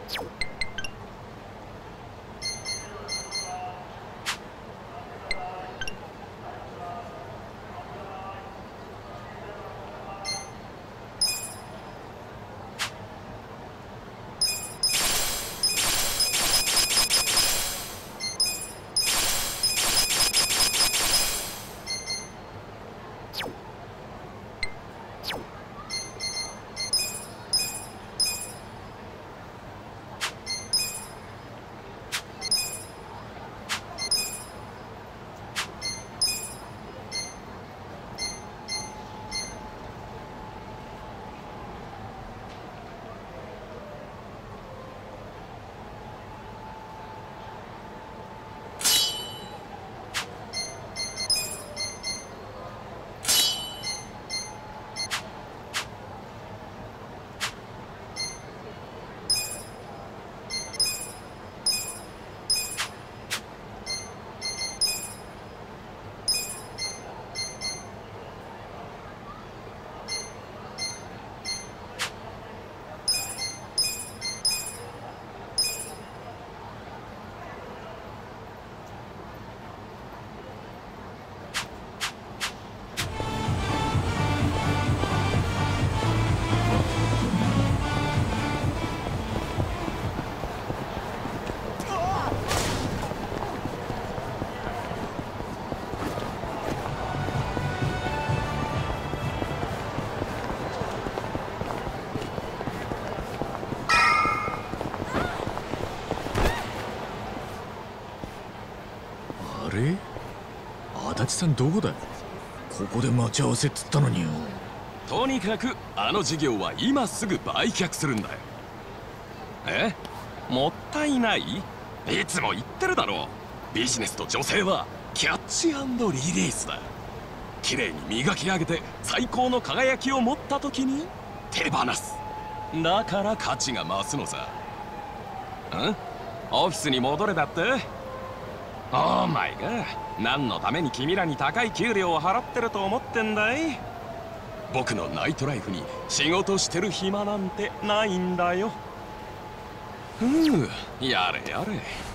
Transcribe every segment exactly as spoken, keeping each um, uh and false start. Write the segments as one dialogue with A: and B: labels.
A: 足立さんどこだよ。ここで待ち合わせっつったのによ。
B: とにかくあの事業は今すぐ売却するんだよ。え？もったいない？いつも言ってるだろう。ビジネスと女性はキャッチ&リリースだ。綺麗に磨き上げて最高の輝きを持った時に手放す。だから価値が増すのさ。ん？オフィスに戻れだって？オーマイガー、何のために君らに高い給料を払ってると思ってんだい？僕のナイトライフに仕事してる暇なんてないんだよ。ふう、やれや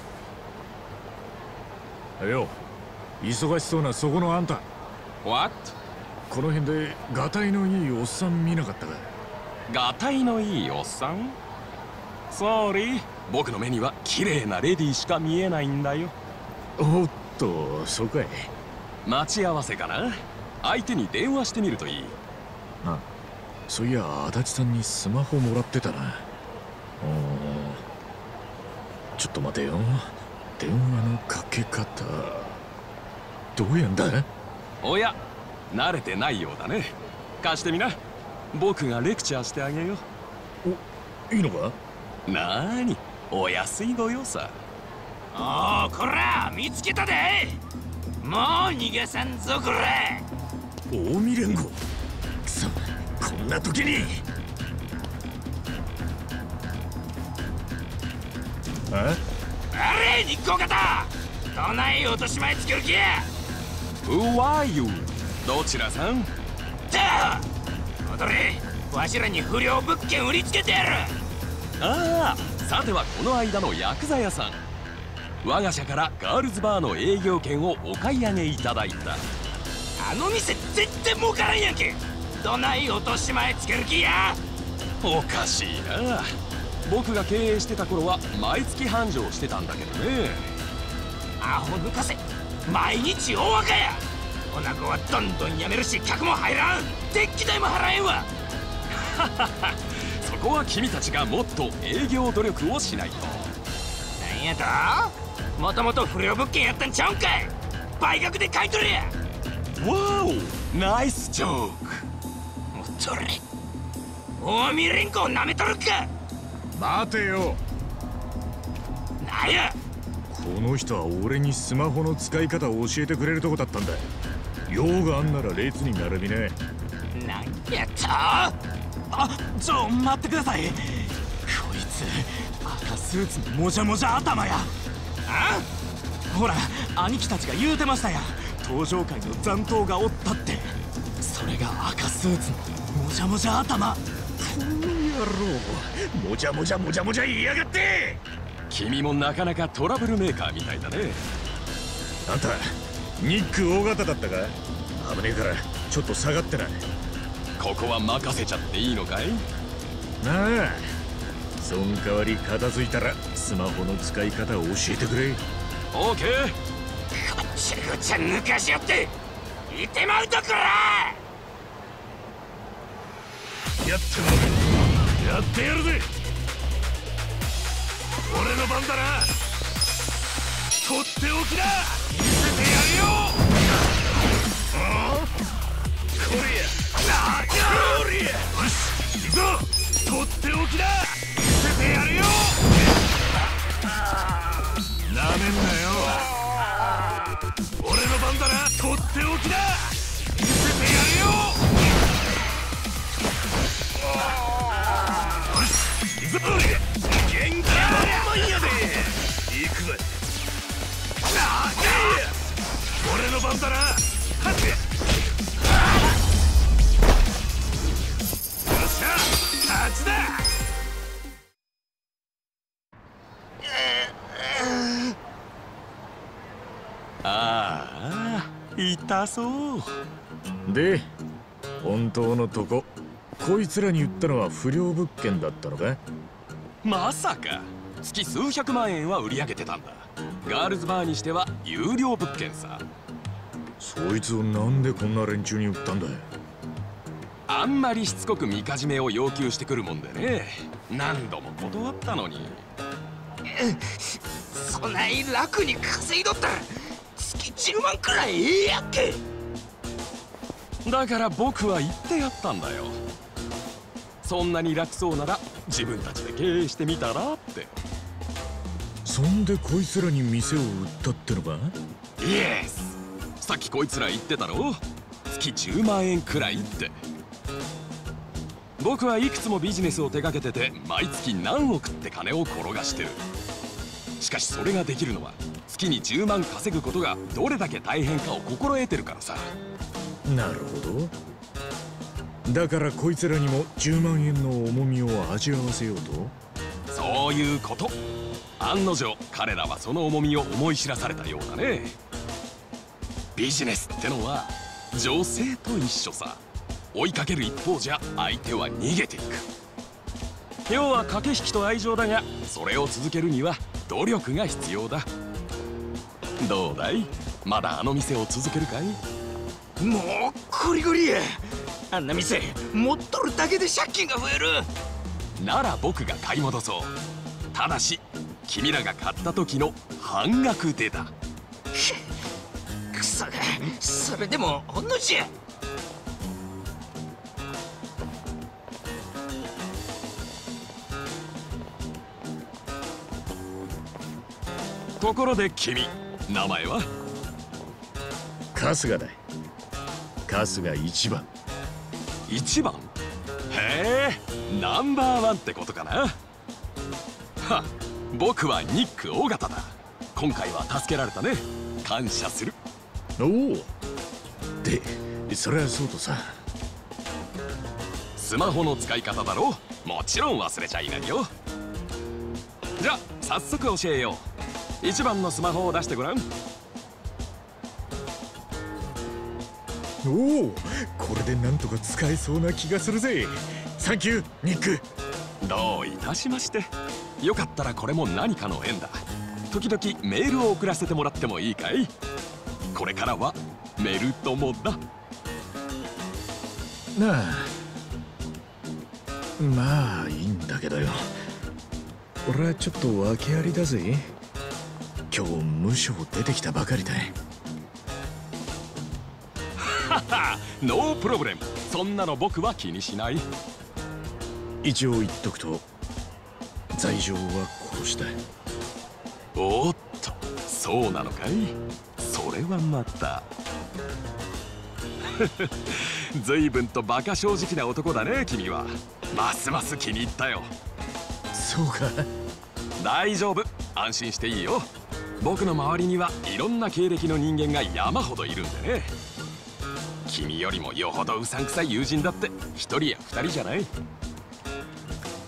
B: れ。
A: よ、忙しそうなそこのあんた。
B: What？
A: この辺でガタイのいいおっさん見なかったか？
B: ガタイのいいおっさん？ソーリー、僕の目には綺麗なレディーしか見えないんだよ。
A: おっと、そうかい。
B: 待ち合わせかな。相手に電話してみるといい。
A: あ、そういや足立さんにスマホもらってたな。おちょっと待てよ。電話のかけ方どうやんだ？
B: おや、慣れてないようだね。貸してみな。僕がレクチャーしてあげよ
A: う。お、いいのか？
B: なーに、お安いご用さ。
C: おお、こら見つけたで。もう逃がさんぞこら。
A: 近江連合、くそ、こんな時に。あ
C: あれ、日光方どない落とし前つける気や。
B: Who are you？ どちらさん？
C: だ戻れ、わしらに不良物件売りつけてやる。
B: ああ、さてはこの間のヤクザ屋さん。我が社からガールズバーの営業権をお買い上げいただいた。
C: あの店全然儲からんやんけ。どない落とし前つける気や。
B: おかしいな。僕が経営してた頃は毎月繁盛してたんだけどね。
C: アホ抜かせ、毎日大赤や。おなごはどんどん辞めるし客も入らん。電気代も払えんわ。
B: そこは君たちがもっと営業努力をしないと。
C: なんやと？もともと不良物件やったんちゃうんかい。倍額で買い取れや。
B: わお、ナイスジョーク。
C: もっとれ、近江連合なめとるか。
A: 待てよ。
C: なんや、
A: この人は俺にスマホの使い方を教えてくれるとこだったんだ。用があんなら列に並びね。
C: なんやと？
D: あ、ちょ、待ってください。こいつ赤スーツのもじゃもじゃ頭や。
C: あ？
D: ほら、兄貴たちが言うてましたや。登場界の残党がおったって。それが赤スーツのもじゃもじゃ頭。
A: この郎、もじゃもじゃもじゃもじゃ言いやがって。
B: 君もなかなかトラブルメーカーみたいだね。
A: あんたニック大型だったか。危ねえからちょっと下がってな。
B: ここは任せちゃっていいのかい。
A: なあ、そん代わり片付いたらスマホの使い方を教えてくれ。
B: オーケー。
C: こっちこっちゃ抜かしよっていてまうとくら。
A: やってもやってやるぜ。俺の番だな。とっておきだ。見せてやるよ。ああ、これや。ああ、これや。よし、行くぞ。とっておきだ。見せてやるよ。なめんなよ。俺の番だな。とっておきだ。見せてやるよ。よし、行くぞ。元気満々やで。行くぜ。ああ、俺の番だな。はっ。よっしゃ、勝ちだ。
B: ああ、痛そう。
A: で、本当のとこ、こいつらに言ったのは不良物件だったのか。
B: まさか月数百万円は売り上げてたんだ。ガールズバーにしては有料物件さ。
A: そいつをなんでこんな連中に売ったんだ。
B: あんまりしつこくみかじめを要求してくるもんでね、何度も断ったのに。
C: そない楽に稼いどったら月じゅうまんくらいええやっけ。
B: だから僕は言ってやったんだよ。そんなに楽そうなら自分たちで経営してみたらって。
A: そんでこいつらに店を売ったってのか。
B: イエス。さっきこいつら言ってたろ、月じゅうまんえんくらいって。僕はいくつもビジネスを手掛けてて毎月何億って金を転がしてる。しかしそれができるのは月にじゅうまん稼ぐことがどれだけ大変かを心得てるからさ。
A: なるほど。だからこいつらにもじゅうまんえんの重みを味わわせようと。
B: そういうこと。案の定彼らはその重みを思い知らされたようだね。ビジネスってのは女性と一緒さ。追いかける一方じゃ相手は逃げていく。要は駆け引きと愛情だが、それを続けるには努力が必要だ。どうだい、まだあの店を続けるかい。
C: もうゴリゴリや。あんな店持っとるだけで借金が増える。
B: なら僕が買い戻そう。ただし君らが買った時の半額でだ。
C: クソが、それでもほんのじゃ。
B: ところで君、名前は？
A: 春日だ。春日一番。
B: 一番？へえ、ナンバーワンってことかな。は、僕はニック大型だ。今回は助けられたね。感謝する。
A: おお。で、それはそうとさ。
B: スマホの使い方だろ。もちろん忘れちゃいないよ。じゃあ早速教えよう。一番のスマホを出してごらん。
A: おお、これでなんとか使えそうな気がするぜ。サンキューニック。
B: どういたしまして。よかったらこれも何かの縁だ。時々メールを送らせてもらってもいいかい。これからはメル友だ
A: なあ。まあいいんだけどよ、俺はちょっと訳ありだぜ。今日無償出てきたばかりだ。
B: はは、ノープロブレム。そんなの僕は気にしない。
A: 一応言っとくと、罪状は殺しだ。
B: おっと、そうなのかい。それはまた随分とバカ正直な男だね君は。ますます気に入ったよ。
A: そうか。
B: 大丈夫、安心していいよ。僕の周りにはいろんな経歴の人間が山ほどいるんでね。君よりもよほどうさんくさい友人だって一人や二人じゃない。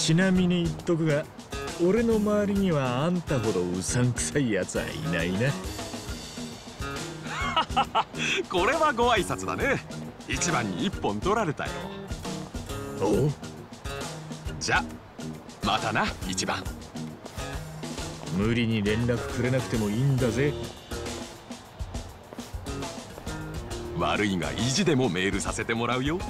E: ちなみに言っとくが、俺の周りにはあんたほどうさんくさいやつはいないな。
B: これはご挨拶だね。一番に一本取られたよ。
E: おう、
B: じゃまたな一番。
E: 無理に連絡くれなくてもいいんだぜ。
B: 悪いが意地でもメールさせてもらうよ。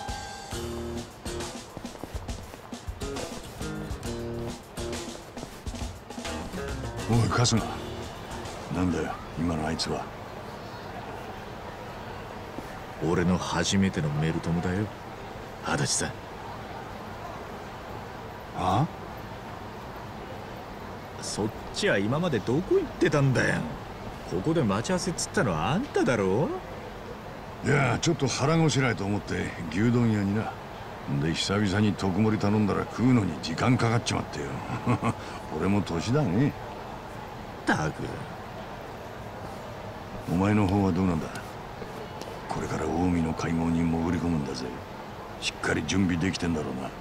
A: おい春日、なんだよ今のあいつは。
E: 俺の初めてのメルトムだよ、足立さん。
A: あ？
E: そっちは今までどこ行ってたんだよ。ここで待ち合わせっつったのはあんただろ。
A: いやちょっと腹ごしらえと思って牛丼屋にな。で久々に特盛り頼んだら食うのに時間かかっちまってよ。俺も年だね。
E: ったく。
A: お前の方はどうなんだ。これから近江の会合に潜り込むんだぜ。しっかり準備できてんだろうな。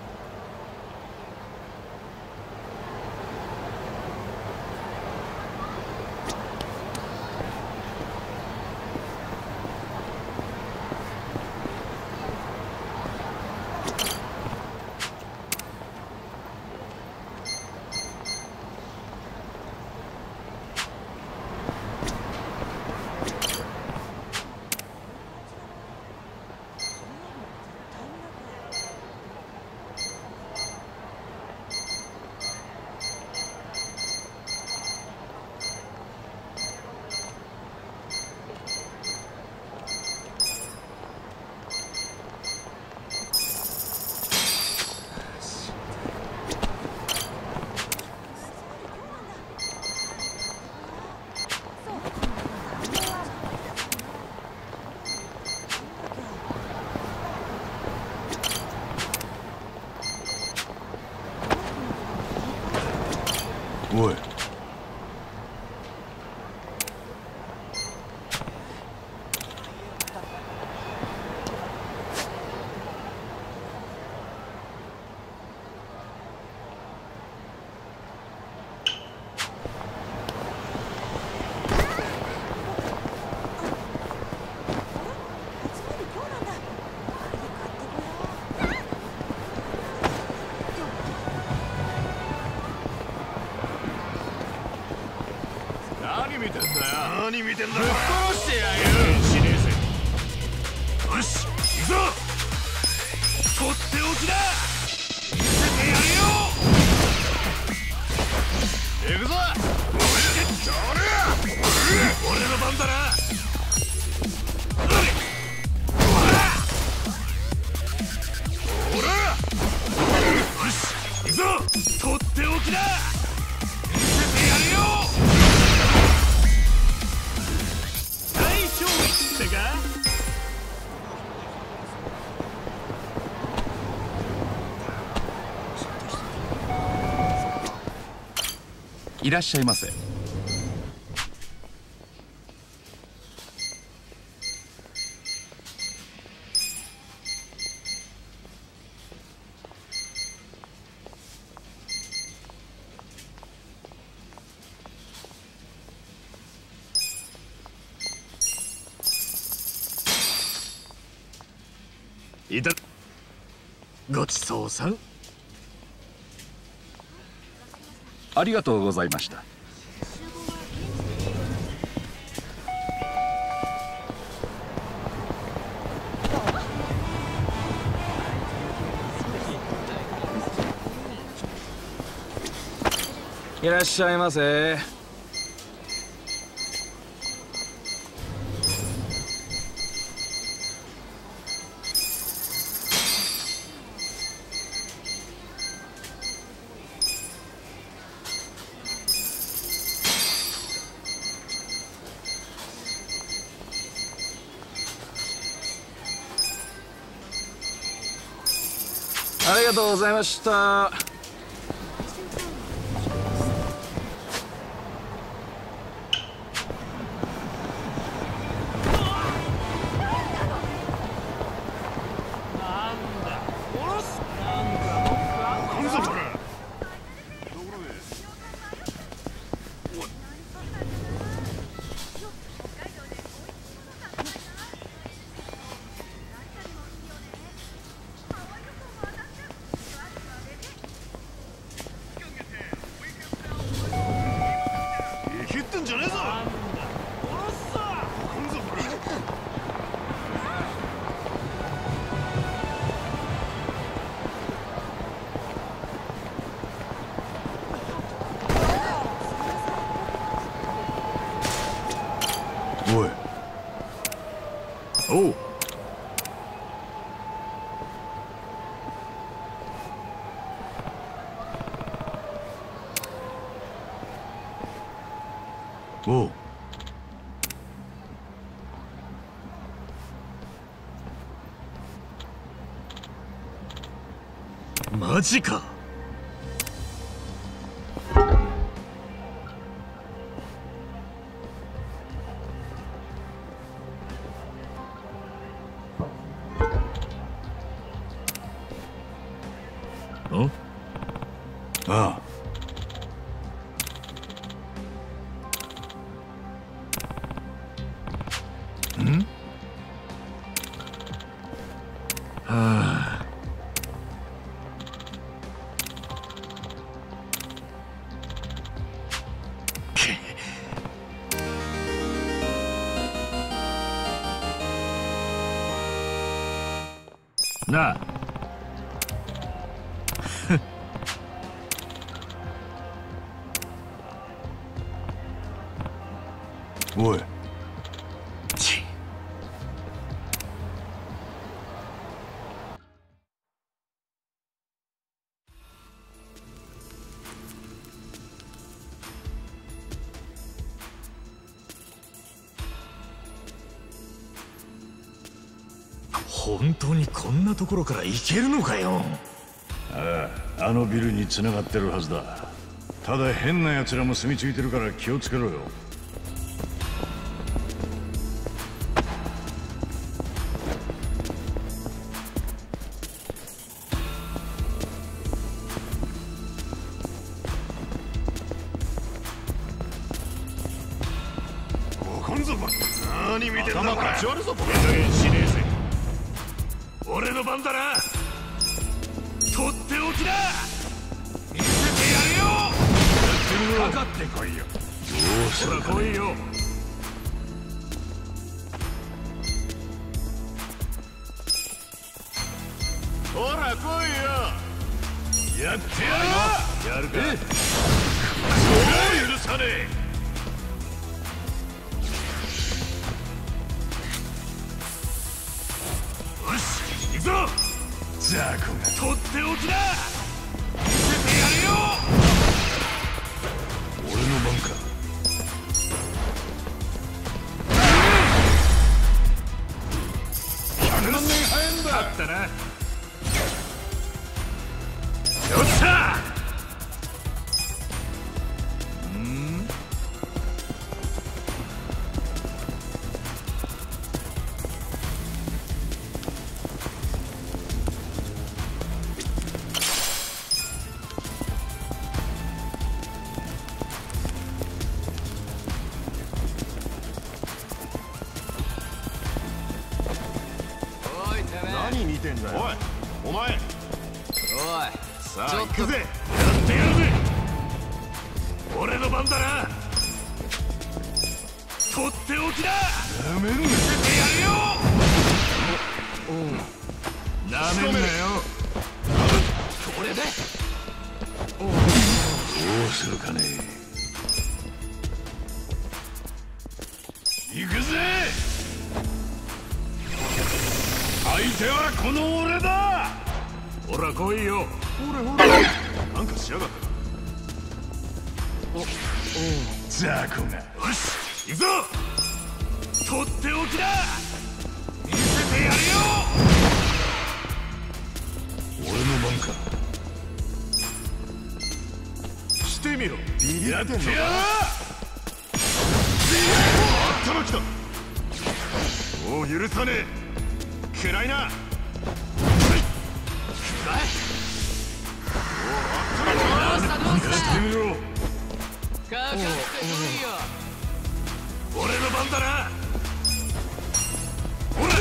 A: おい。
C: 何見てんだよ。ぶっ殺してやる。しねえぜ。よし行くぞ。とっておきだ。見せてやるよ。行くぞ。俺の番だな。ほらよし行くぞ。とっておきだ。見せてやるよ。
F: いらっしゃいませ。
E: いた。ごちそうさん。
F: ありがとうございました。
B: いらっしゃいませ。ありがとうございました。
C: なんだ殺す。なんか文句あんのか。 じゃねえぞ。
A: おい。おう。おう。
E: マジか。ん？
A: ああ。ん？はあ。なあ。おい。
E: ち。本当にこんなところから行けるのかよ。
A: ああ、あのビルに繋がってるはずだ。ただ変な奴らも住み着いてるから気をつけろよ。
C: 何見てんだ。
A: 頭かち割るぞ。
C: これ加減しねえぜ。俺の番だな。とっておきだ。見せてやるよ。かかってこいよ。
A: どうするかね。
C: 来いよ。ほら来いよ。やってやるよ。やるか。そう許さねえ。行くぞ。
A: ザコが
C: とっておきだ。見せてやるよ。
A: 俺の番か。
C: ひゃくまん年早いんだ。あったな。よっしゃ。うん何見てんだよ。おい、お前。おい、さあ行くぜ。やってやるぜ。俺の番だな。とっておきだ。
A: やめる
C: 見せてやるよ。なめんなよ。これで
A: どうするかね。行くぜ。相手はこの俺だ。
C: ほら来いよ。ほらほら。なんかしやがった。お、お
A: ザコが。
C: よし、行くぞ。とっておきだ。見せてやるよ。
A: 俺の番か。
C: してみろ。
A: やってやる。
C: 頭きた。もう許さねえ。暗いな。暗い。
A: なんかしてみろ。
C: 俺の番だな。ほら。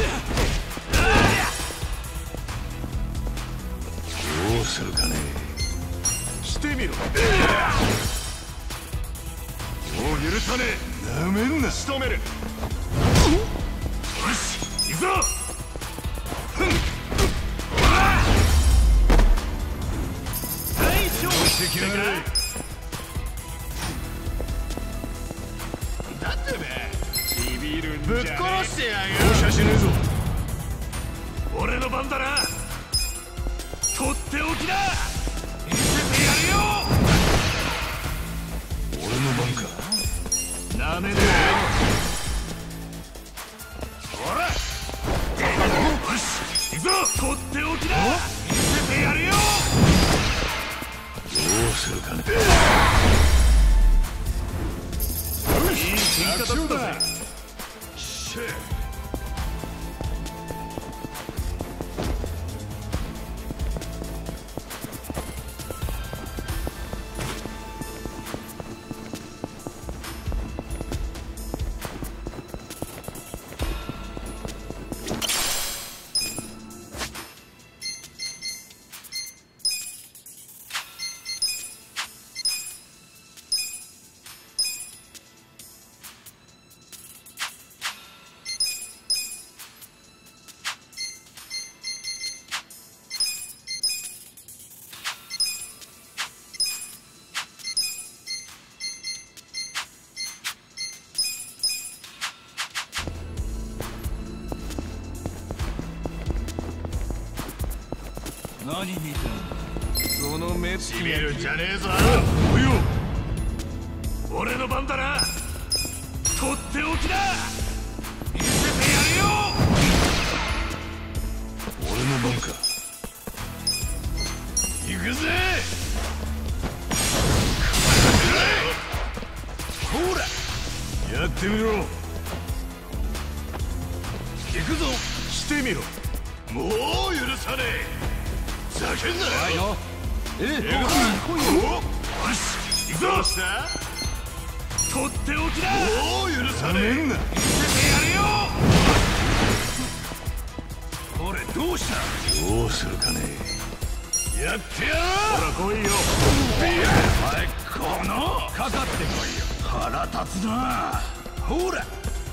A: どうするかね。
C: してみろ。もう許さねえ。なめんな。仕留める。よし行くぞ。ふん。大勝負してきやがれ。だってめビビるんじゃねえ。ぶっ殺してやるよ。容赦しねえぞ。俺の番だな。とっておきだ。見せてやるよ。俺の番か。なめんなよ。ほら。よし行くぞ。とっておきだ。見せてやるよ。どうするかね。いい喧嘩だったぜ。シェー。何見てんだ。その目つき見るんじゃねえぞ。およ、俺の番だな。とっておきだ。見せてやるよ。俺の番か。行くぜ。ほらやってみろ。行くぞ。してみろ。もう許さねえ。ふざけんなよ。ええ、よし行くぞ。どうした。とっておきだ。もう許さねえ。見せてやるよ。これどうした。どうするかね。やってやろう。ほら来いよ。お前このかかってこいよ。腹立つな。ほら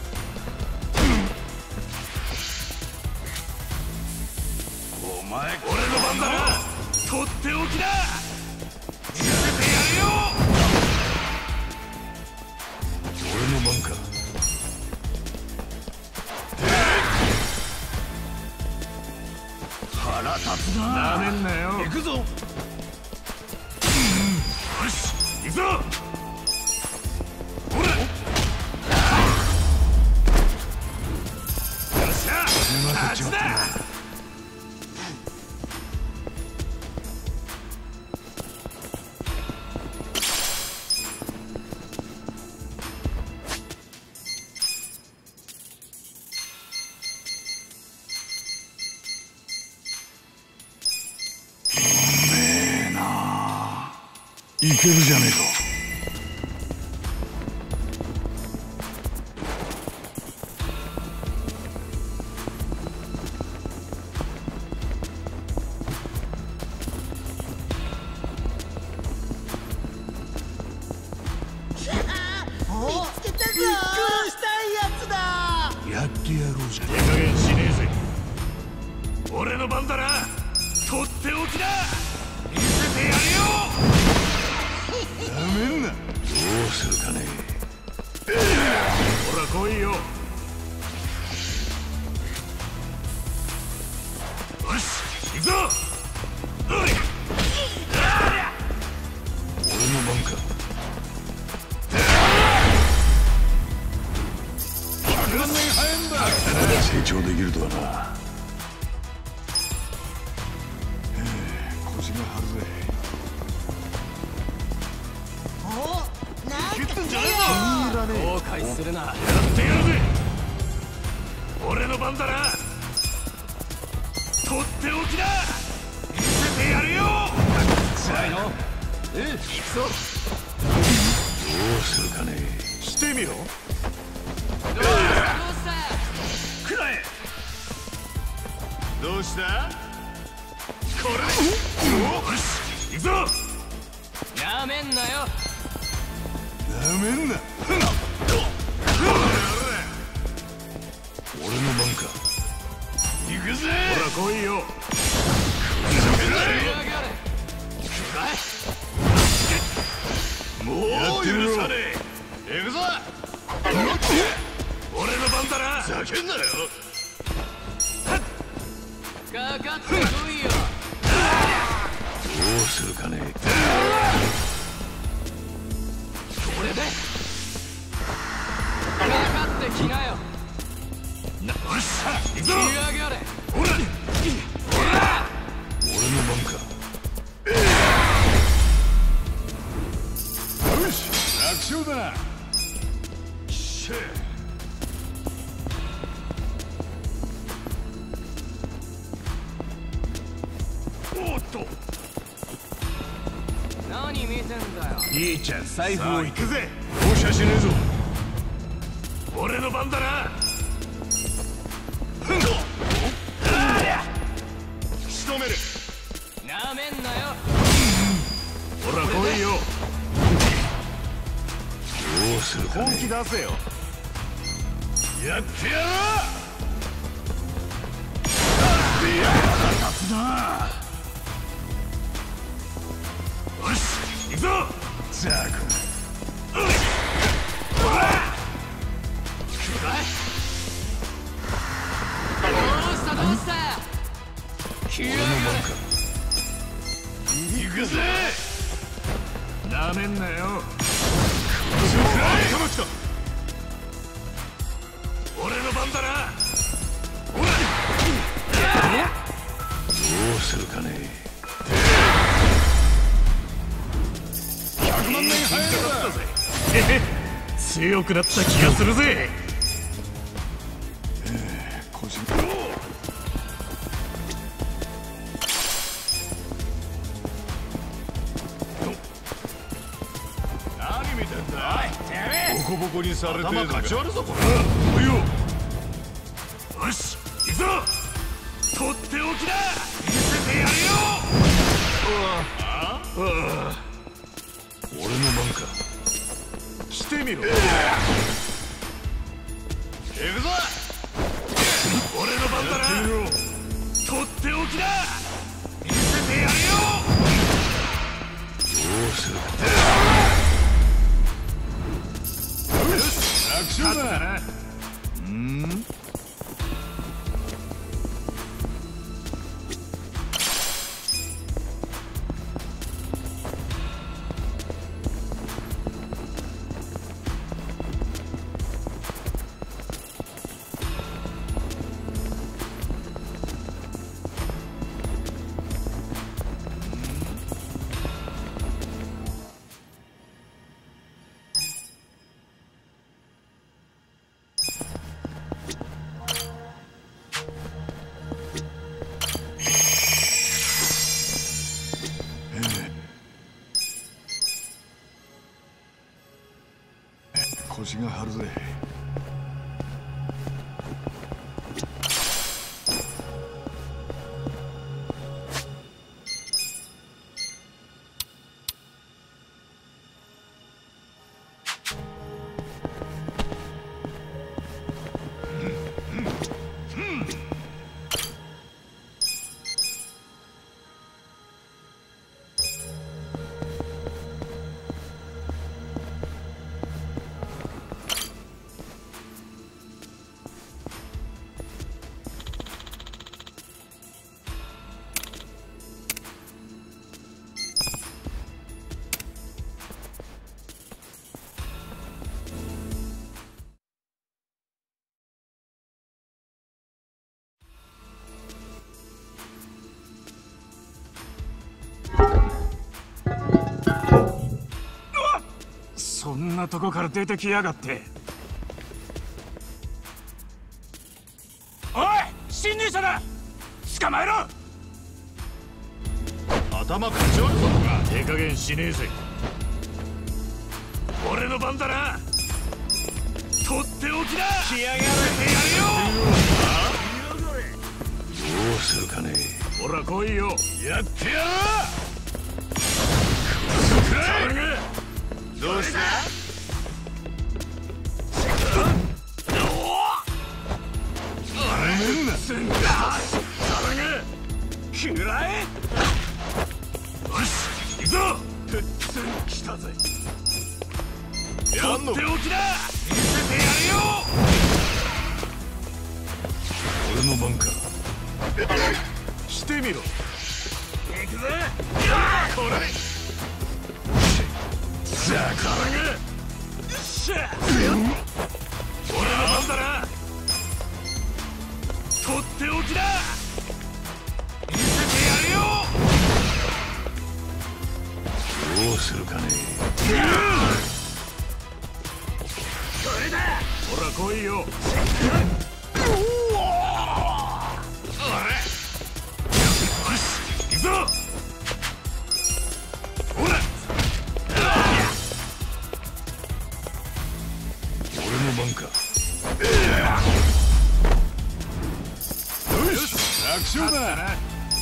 C: お前、俺の番だな。とっておきだ。見せてやるよ。俺の番か。腹立つな。なめんなよ。行くぞ。よし行くぞ。ほら。よっしゃ勝ちだ。いけるじゃねえか。
G: 見つけたぞ。びっくりしたいやつだ。
C: やってやろうじゃねえ。加減しねえぜ。俺の番だな。とっておきだ。見せてやるよ。なめんな。どうするかね。ほら来いよ。よし行くぞ。おい。俺の番か。百万年早いんだ。成長できるとはな。腰が張るぜ。
B: 後悔するな。
C: やってやるぜ。俺の番だな。とっておきだ。見せてやるよ。
B: 辛いの。ええ、行くぞ。
C: どうするかね。してみろ。
B: どうした。
C: くらえ。どうした。これで。よし行くぞ。
B: なめんなよ。
C: なめんな。俺の番か。行くぜ。ほら来いよ。もう許さねえ。行くぞ。俺の番だな。ふざけんなよ。かかってこいよ。どうするかね。これでかかってきなよ。よっしゃ行くぞ。仕上がれ。ほらほら俺の番か。よし楽勝だな。しゃおっと何見てんだよ。いいちゃん財布を行くぜ。放射しねえぞ。俺の番だな。仕留める。なめんなよ。ほら来いよ。どうするかね。本気出せよ。やってやろう。いや立つな。よし行くぞ。ザークほら聞くかい。どうしたどうした。俺の番か。行くぜ。なめんなよ。俺の番だな。ほらどうするかね。ひゃくまんねん早いだぜ。強くなった気がするぜ。個人何見てんだ。ボコボコにされて頭かち割るぞこれ。おいよ。よし行くぞ。とっておきだ。見せてやるよ。ああ俺の番か。来てみろ。行くぞ。俺の番だな。とっておきだ。見せてやるよ。どうするか。よし楽勝だな。うん腰が張るぜ。そんなとこから出てきやがって。おい侵入者だ。捕まえろ。頭かち割るぞ。手加減しねえぜ。俺の番だな。とっておきだ。来やがれ。やるよ。どうするかね。ほら来いよ。やってやろう。どうした。 やんの
A: とっておきだ。見せてやるよ。
C: 俺の番か。してみろ。
A: 行くぜ。
C: これさあこれが
A: よっしゃ。俺の番だな。とっておきだ。見せてやるよ。
C: どうするかね。
A: それだ。
C: ほら来いよ。
A: 行くぞ。ほら。
C: 俺の番か。よし楽勝だ。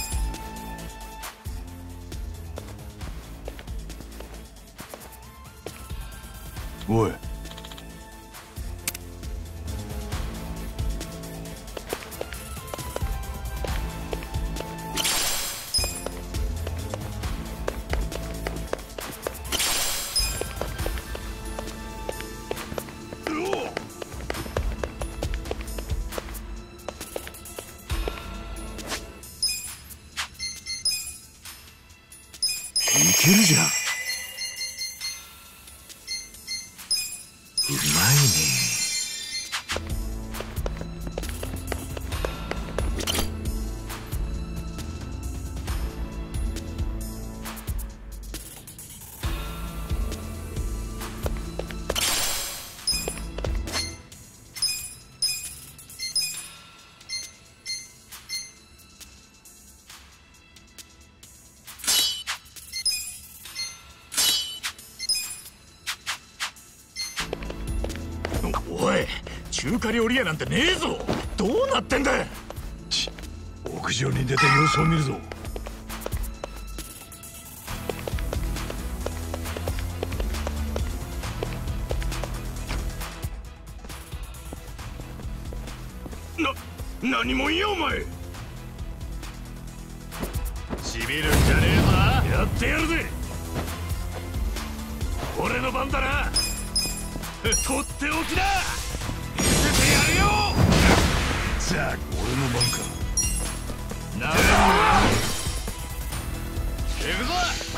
C: おい
E: いけるじゃん。うまいね。
C: おい中華料理屋なんてねえぞ。どうなってんだ。ち屋上に出て様子を見るぞ。
A: な、何もんやお前。
C: しびるんじゃねえぞ。
A: やってやるぜ。俺の番だな。とっておきだ。見せてやるよ。
C: さあ俺の番か。
A: なめん
C: 行くぞ。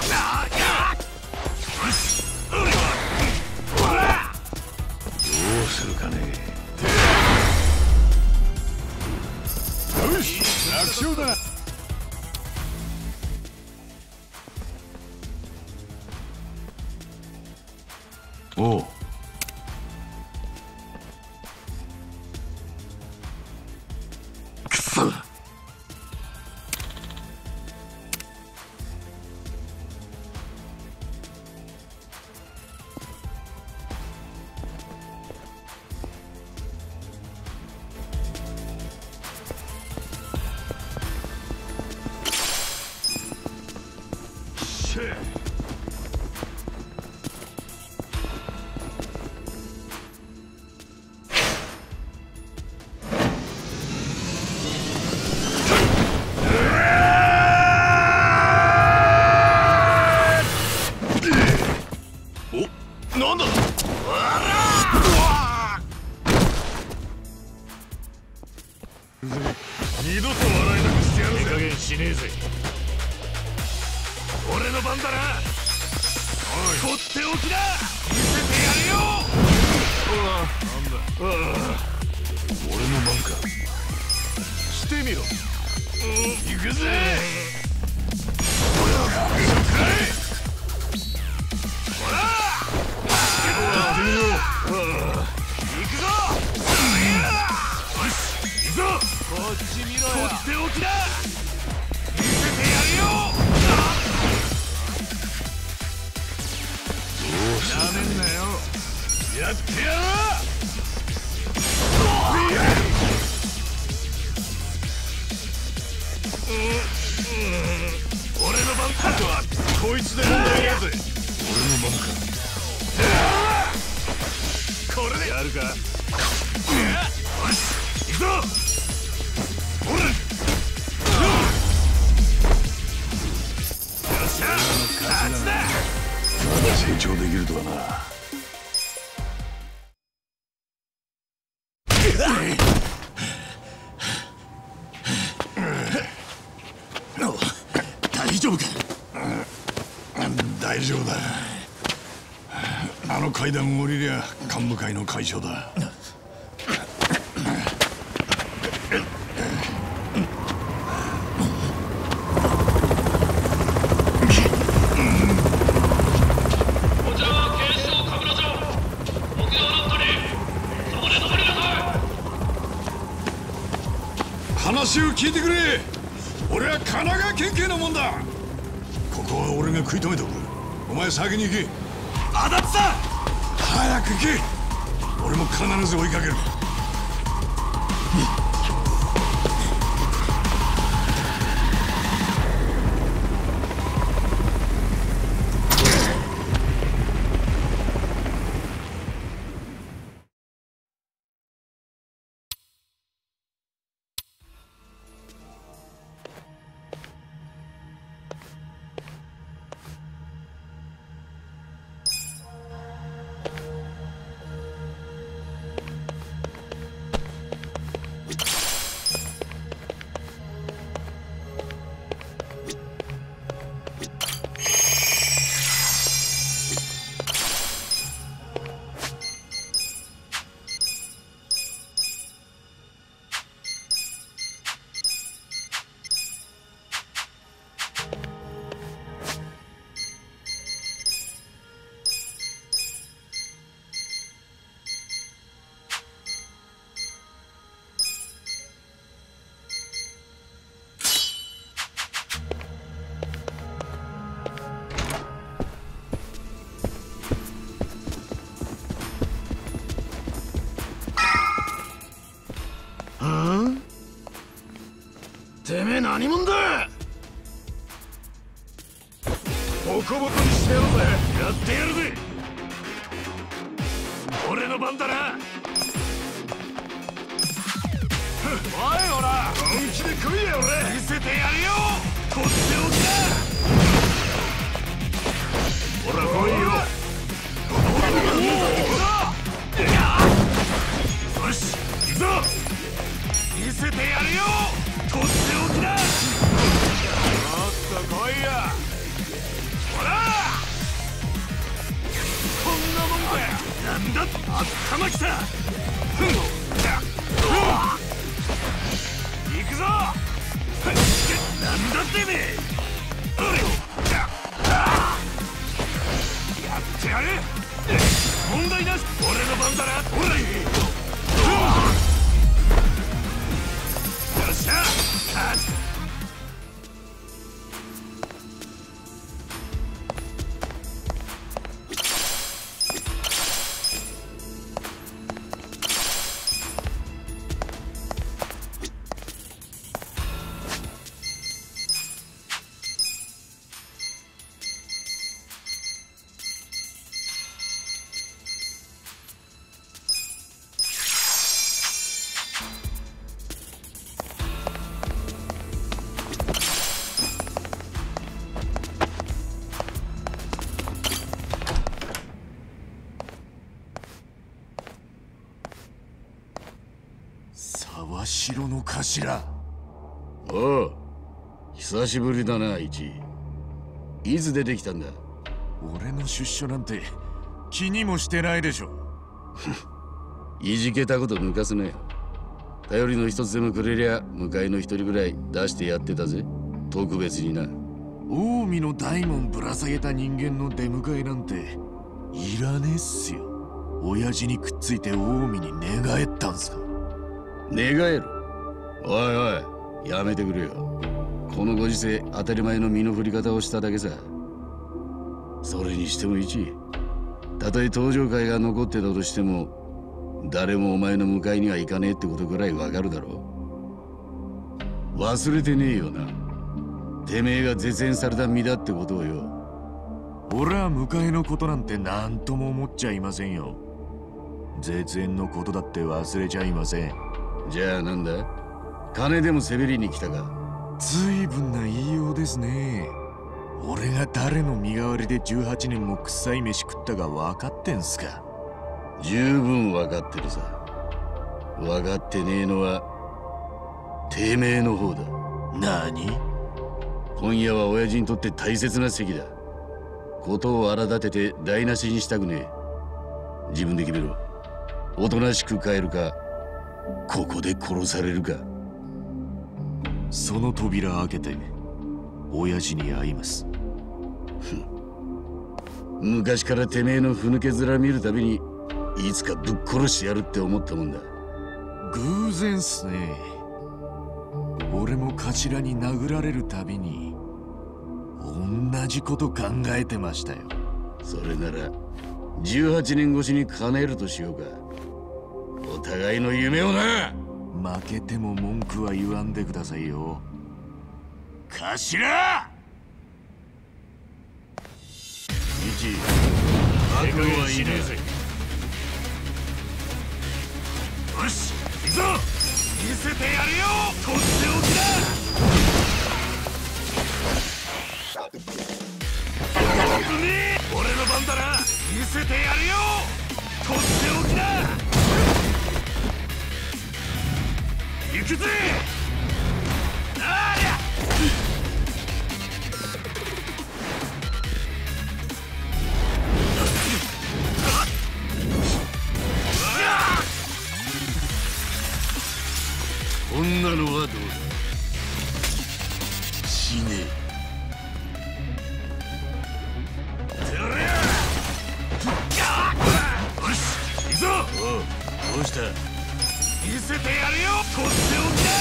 C: どうするかね。よし楽勝だ。おう
A: くそ。
C: シェなんだ。
A: 二度と笑えなくしてやるぜ。
C: いい加減しねえぜ。
A: 俺の番だな。とっておきだ。見せてやるよ。
C: 俺の番か。してみろ。行くぜ。
A: こっち見ろよ。とっておきだ。見せてやるよ。
C: どうする。
A: なめんなよ。
C: やってやろ
A: 俺の番だ。
C: こいつで問題ねえぜ。俺の番か。
A: これで
C: やるか。
A: よし行くぞ。ほら。よっしゃ。勝ちだ。
C: まだ成長できるとはな。 大丈夫か？大丈夫だ。あの階段を降りりゃ幹部会の会長だ。話を聞いてくれ。俺は神奈川県警のもんだ。ここは俺が食い止めておく。お前先に行け。
D: あだつさん、
C: 早く行け。俺も必ず追いかける。てめえ何者だ。ボコボコにしてやろうぜ。やってやるぜ。俺の番だな。おい、ほら本気で来いや。俺見せてやるよ。とっておきだ。ほら来いよ。よし行くぞ。見せてやるよ。とっておきだ。もっと来いや。ほらこんなもんだよ。なんだあったまきた。ふん行くぞ。なんだてめえ。やってやる。問題なし。俺の番だな。ほらいよっしゃ。沢城の頭。
H: おう、久しぶりだな、一。いつ出てきたんだ。
C: 俺の出所なんて気にもしてないでしょ。
H: いじけたこと抜かすなよ。頼りの一つでもくれりゃ向かいの一人ぐらい出してやってたぜ、特別にな。
C: 近江の大門ぶら下げた人間の出迎えなんていらねえっすよ。親父にくっついて近江に寝返ったんすか。
H: 寝返る？おいおい、やめてくれよ。このご時世当たり前の身の振り方をしただけさ。それにしても一、たとえ登場会が残ってたとしても誰もお前の迎えには行かねえってことくらいわかるだろ。忘れてねえよな、てめえが絶縁された身だってことをよ。
C: 俺は迎えのことなんて何とも思っちゃいませんよ。絶縁のことだって忘れちゃいません。
H: じゃあなんだ、金でもせびりに来たか。
C: ずいぶんな言いようですね。俺が誰の身代わりでじゅうはちねんも臭い飯食ったか分かってんすか。
H: 十分分かってるさ。 分かってねえのはてめえの方だ。
C: 何？
H: 今夜は親父にとって大切な席だ。ことを荒立てて台無しにしたくねえ。自分で決めろ。おとなしく帰るか、ここで殺されるか。
C: その扉開けて親父に会います。
H: 昔からてめえのふぬけ面見るたびにいつかぶっ殺してやるって思ったもんだ。
C: 偶然っすね。俺も頭に殴られるたびに同じこと考えてましたよ。
H: それならじゅうはちねん越しに叶えるとしようか。お互いの夢をな。
C: 負けても文句は言わんでくださいよ。
H: 頭！一、覚悟はいいねえぜ。
A: よし、行くぞ。見せてやるよ。とっておきだ。俺の番だな。見せてやるよ。とっておきだ。行くぜ。ありゃ。
H: こんなのはどうだ。死ね
A: てろや。よし、行くぞ。
H: おう、どうした。
A: 見せてやるよ。とっておきだ。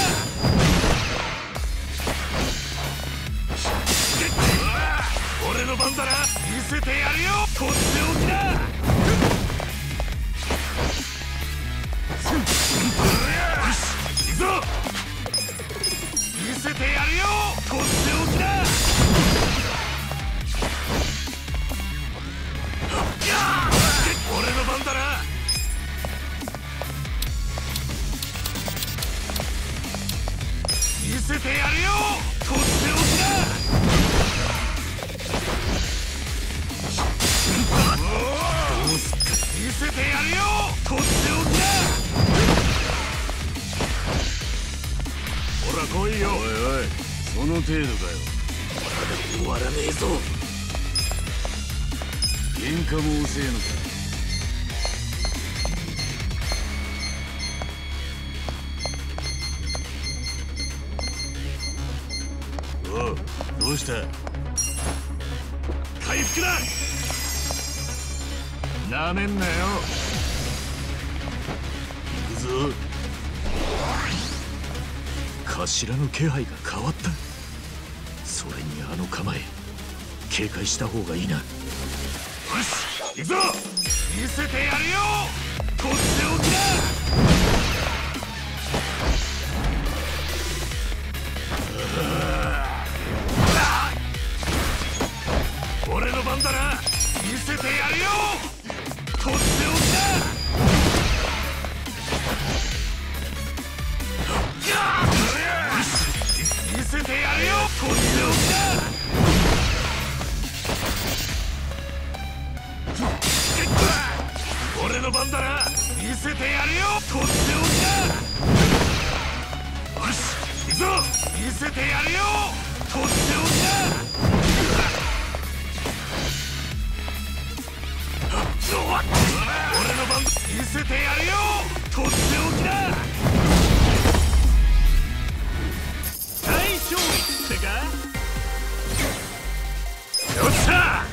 A: 俺の番だな。見せてやるよ。とっておきだ。よし、行くぞ。見せてやるよ。とっておきだ。俺の番だな。見せてやるよ。とっておきだ。見せてやるよ。とっておきだ。ほら来いよ。
H: おいおい、その程度かよ。
A: まだ終わらねえぞ。
H: 喧嘩も遅えのか。おう、どうした。
A: 回復だ。
C: なめんなよ。
H: 行くぞ。
E: 頭の気配が変わった。それにあの構え、警戒した方がいいな。
A: よし、行くぞ。見せてやるよ。とっておきだ。俺の番だな。見せてやるよ。とっておきだ。見せてやるよ。とっておきだ。俺の番だな。見せてやるよ。とっておきだ。よし、行くぞ。見せてやるよ。とっておきだ。俺の番だ。見せてやるよ。とっておきだ。大勝利ってか。よっしゃ。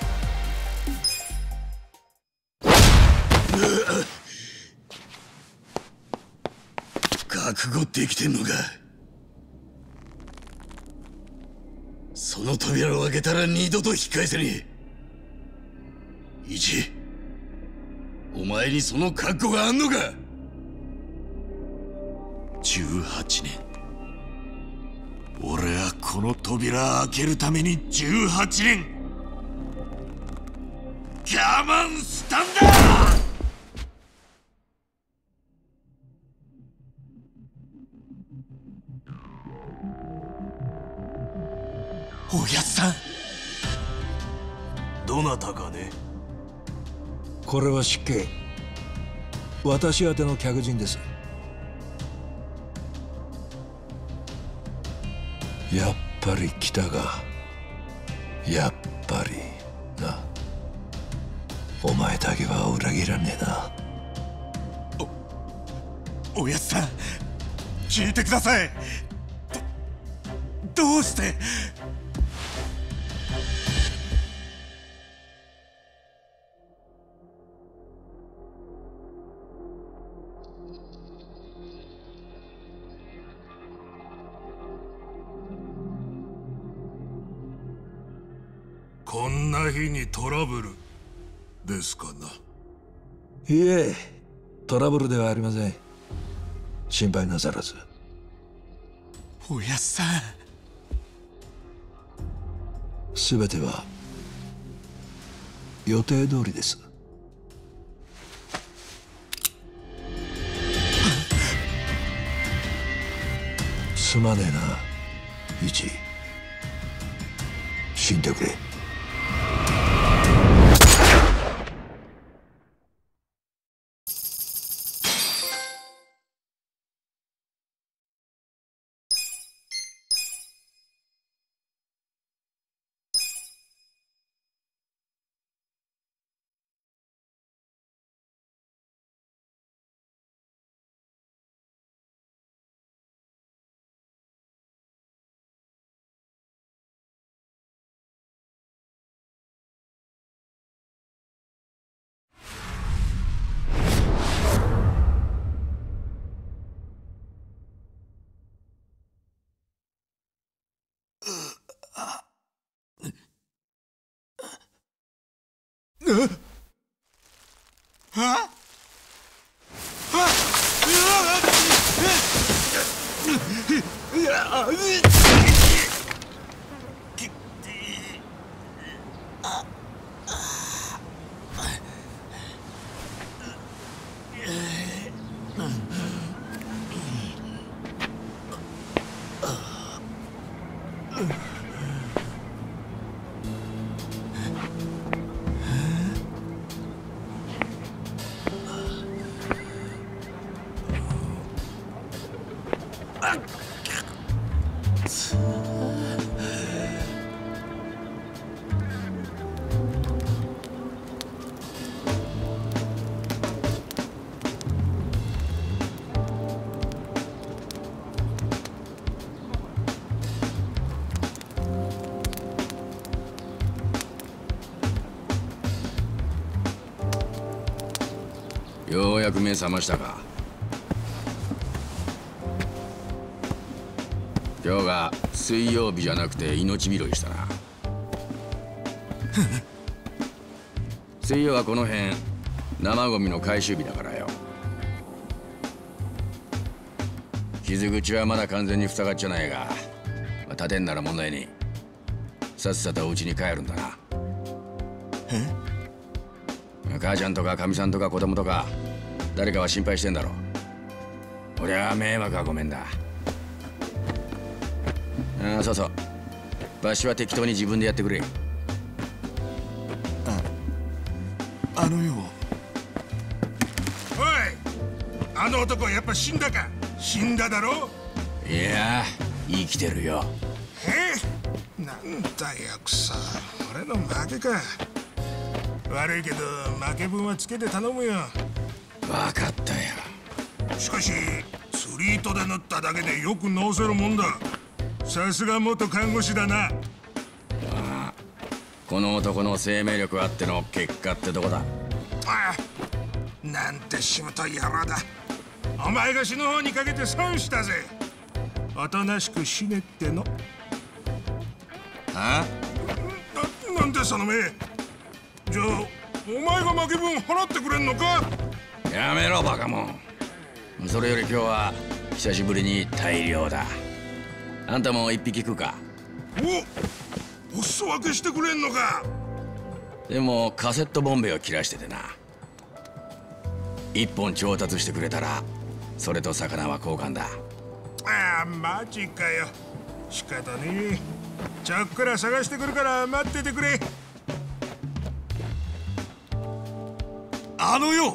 H: 覚悟できてんのか。その扉を開けたら二度と引き返せねえ。一、お前にその覚悟があんのか。
C: じゅうはちねん。俺はこの扉開けるためにじゅうはちねん我慢したんだ。おやっさん、どなたかね。
I: これは失敬。私宛ての客人です。
C: やっぱり来たか。やっぱりな。お前だけは裏切らねえな。
D: おやっさん、聞いてください。ど、どうして。
C: こんな日にトラブルですかな。いえ、トラブルではありません。心配なさらず。
D: おやっさん、
C: すべては予定通りです。すまねえな、イチ。死んでくれ。
H: ようやく目覚ましたか。今日が水曜日じゃなくて命拾いしたな。水曜はこの辺生ゴミの回収日だからよ。傷口はまだ完全に塞がっちゃないが、まあ、立てんなら問題ねえ。さっさとお家に帰るんだな。
D: え？
H: 母ちゃんとかかみさんとか子供とか誰かは心配してんだろ。俺は迷惑はごめんだ。ああ、そうそう、場所は適当に自分でやってくれ。
D: あ、あのよ。
C: おい、あの男はやっぱ死んだか。死んだだろ。
H: いや、生きてるよ。
C: え？なんだよくそ、俺の負けか。悪いけど負け分はつけて頼むよ。
H: 分かったよ。
C: しかし釣り糸で縫っただけでよく治せるもんだ。さすが元看護師だな。
H: ああ、この男の生命力あっての結果ってとこだ。
C: ああ、なんてしぶとい野郎だ。お前が死ぬ方にかけて損したぜ。おとなしく死ねっての。
H: あ
C: あ、な、なんでその目。じゃあお前が負け分払ってくれんのか。
H: やめろバカモン。それより今日は久しぶりに大漁だ。あんたも一匹食うか。
C: お、お裾分けしてくれんのか。
H: でもカセットボンベを切らしててな。一本調達してくれたらそれと魚は交換だ。
C: ああ、マジかよ。仕方ねえ。ちょっくら探してくるから待っててくれ。
D: あのよ。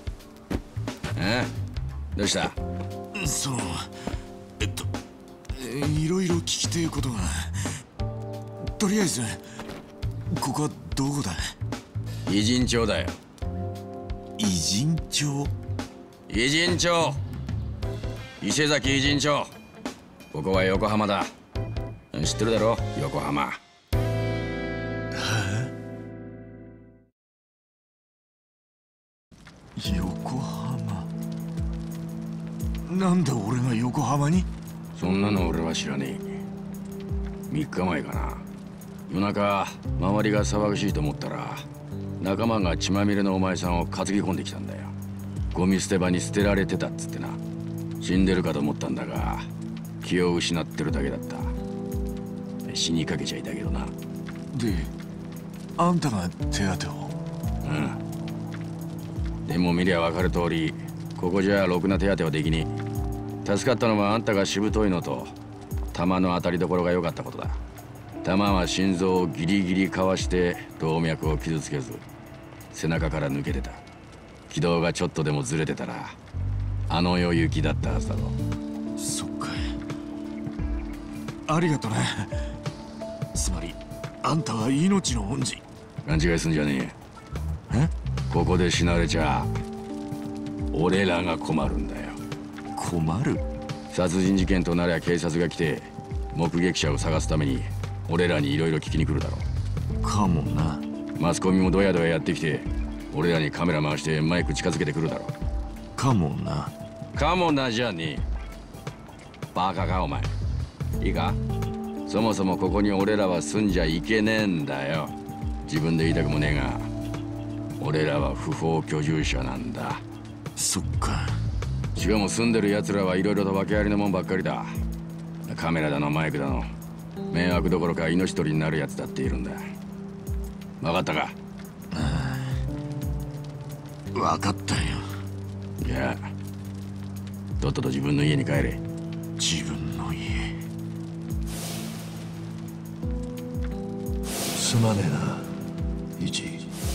H: え？どうした？
D: そのえっといろいろ聞きてえことが。とりあえずここはどこだ？
H: 偉人町だよ。
D: 偉人町？
H: 偉人町、伊勢崎偉人町。ここは横浜だ。知ってるだろ、横浜。は
D: あ、横浜。なんで俺が横浜に？
H: そんなの俺は知らねえ。みっかまえかな、夜中周りが騒がしいと思ったら仲間が血まみれのお前さんを担ぎ込んできたんだよ。ゴミ捨て場に捨てられてたっつってな。死んでるかと思ったんだが気を失ってるだけだった。死にかけちゃいたけどな。
D: で、あんたが手当てを？
H: うん。でも見りゃ分かる通りここじゃろくな手当てはできねえ。助かったのはあんたがしぶといのと弾の当たりどころが良かったことだ。弾は心臓をギリギリかわして動脈を傷つけず背中から抜けてた。軌道がちょっとでもずれてたらあの世行きだったはずだろ。
D: そっか、ありがとね。つまりあんたは命の恩人。
H: 勘違いすんじゃねえ。え？ここで死なれちゃ俺らが困るんだよ。
D: 困る？
H: 殺人事件となりゃ警察が来て目撃者を探すために俺らにいろいろ聞きに来るだろ
D: う。かもな。
H: マスコミもドヤドヤやってきて俺らにカメラ回してマイク近づけてくるだろう。
D: かもな。
H: かもなじゃねえ。バカかお前。いいか、そもそもここに俺らは住んじゃいけねえんだよ。自分で言いたくもねえが俺らは不法居住者なんだ。
D: そっか。
H: しかも住んでる奴らはいろいろと訳ありのもんばっかりだ。カメラだのマイクだの迷惑どころか命取りになるやつだっているんだ。分かったか？
D: ああ、分かったよ。
H: じゃあとっとと自分の家に帰れ。
D: 自分の家。すまねえな、イチ。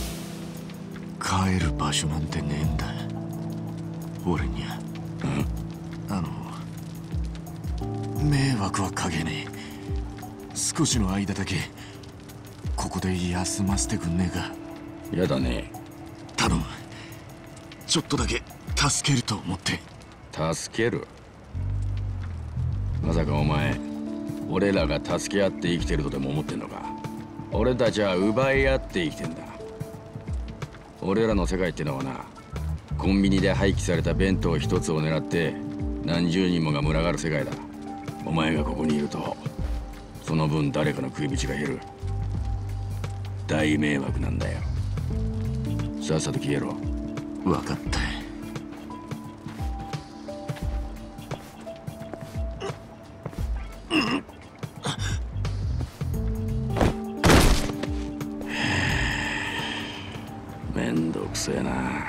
D: 帰る場所なんてねえんだ、俺には。うん、あの迷惑はかけねえ。少しの間だけここで休ませてくんねえか？
H: やだね。
D: 頼む、ちょっとだけ助けると思って。
H: 助ける？まさかお前俺らが助け合って生きてるとでも思ってんのか？俺たちは奪い合って生きてんだ。俺らの世界ってのはな、コンビニで廃棄された弁当一つを狙って何十人もが群がる世界だ。お前がここにいるとその分誰かの食い道が減る。大迷惑なんだよ。さっさと消えろ。
D: 分かった。
H: めんどくせえな。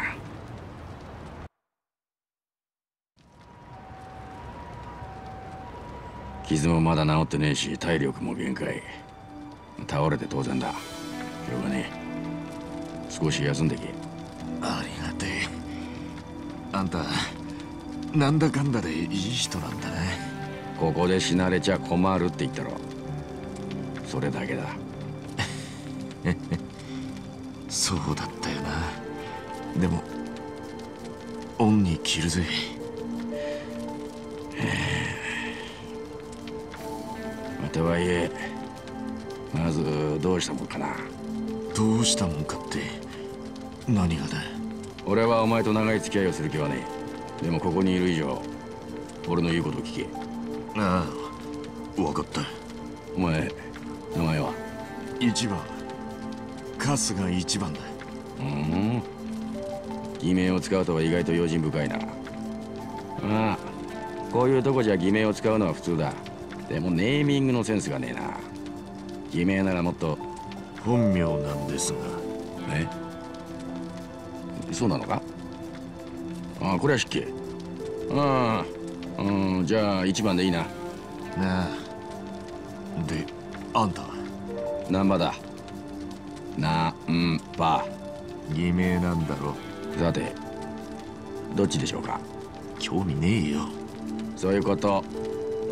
H: 傷もまだ治ってねえし体力も限界。倒れて当然だ。しょうがねえ。少し休んでけ。
D: ありがてえ。あんたなんだかんだでいい人なんだね。
H: ここで死なれちゃ困るって言ったろ。それだけだ。
D: そうだったよな。でも恩に着るぜ。
H: またはいえまずどうしたもんかな。
D: どうしたもんかって何がだ？
H: 俺はお前と長い付き合いをする気はねえ。でもここにいる以上俺の言うことを聞け。
D: ああ、分かった。
H: お前名前は？
D: 一番、春日一番だ。
H: うん、偽名を使うとは意外と用心深いな。ああ、こういうとこじゃ偽名を使うのは普通だ。でもネーミングのセンスがねえな。偽名ならもっと。
D: 本名なんですが。
H: え？そうなのか？ああ、これは失敬。ああ、うん、じゃあ一番でいいな。
D: なあ。で、あんたは？
H: 難波だ。な、ん、ぱ。
D: 偽名なんだろ。
H: さて、どっちでしょうか？
D: 興味ねえよ。
H: そういうこと。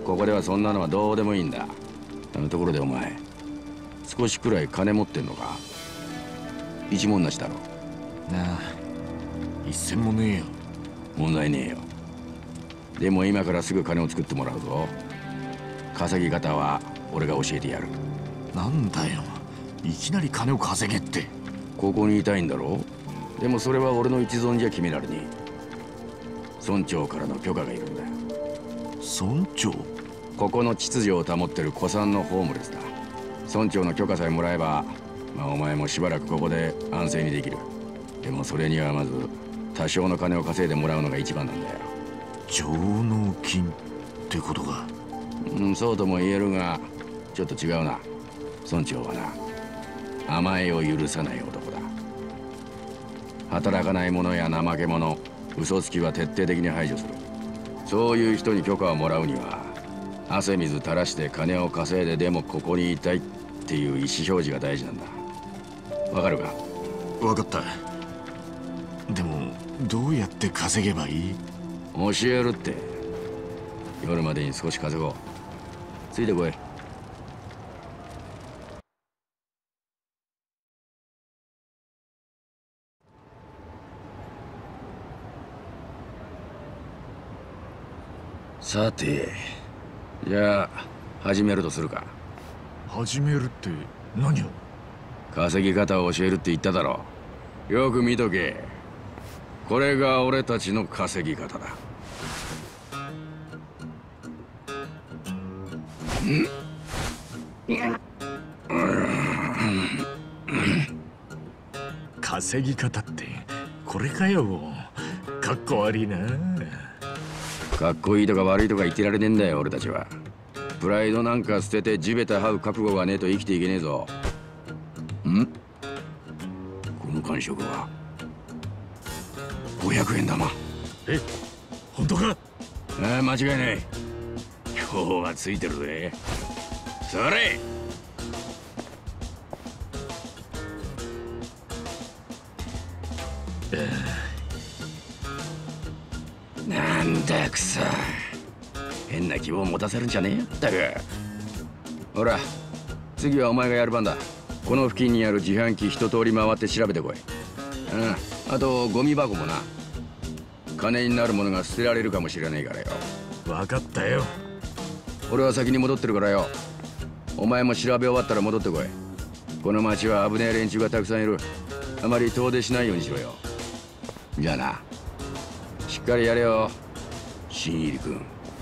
H: ここではそんなのはどうでもいいんだ。ところでお前少しくらい金持ってんのか？一文なしだろ。
D: なあ、一銭もねえよ。
H: 問題ねえよ。でも今からすぐ金を作ってもらうぞ。稼ぎ方は俺が教えてやる。
D: なんだよ、いきなり金を稼げって。
H: ここにいたいんだろう。でもそれは俺の一存じゃ決められねえ。村長からの許可がいるんだよ。
D: 村長？
H: ここの秩序を保ってる古参のホームレスだ。村長の許可さえもらえば、まあお前もしばらくここで安静にできる。でもそれにはまず多少の金を稼いでもらうのが一番なんだよ。
D: 上納金ってことか。
H: うん、そうとも言えるがちょっと違うな。村長はな、甘えを許さない男だ。働かない者や怠け者、嘘つきは徹底的に排除する。そういう人に許可をもらうには汗水垂らして金を稼いででもここにいたいっていう意思表示が大事なんだ。わかるか？
D: わかった。でもどうやって稼げばいい？
H: 教えるって。夜までに少し稼ごう。ついてこい。さて、じゃあ始めるとするか。
D: 始めるって何を？
H: 稼ぎ方を教えるって言っただろう。よく見とけ。これが俺たちの稼ぎ方だ。
D: 稼ぎ方ってこれかよ。かっこ悪いな。
H: かっこいいとか悪いとか言ってられねえんだよ俺たちは。プライドなんか捨てて地べた這う覚悟がねえと生きていけねえぞ。ん？この感触はごひゃくえん玉。
D: え、本当か？
H: ああ、間違いない。今日はついてるぜ。それ！なんだくそ。変な希望を持たせるんじゃねえよったく。ほら、次はお前がやる番だ。この付近にある自販機一通り回って調べてこい。うん、あとゴミ箱もな。金になるものが捨てられるかもしれないからよ。
D: 分かったよ。
H: 俺は先に戻ってるからよ。お前も調べ終わったら戻ってこい。この町は危ねえ連中がたくさんいる。あまり遠出しないようにしろよ。じゃあな、しっかりやれよ、新入り君。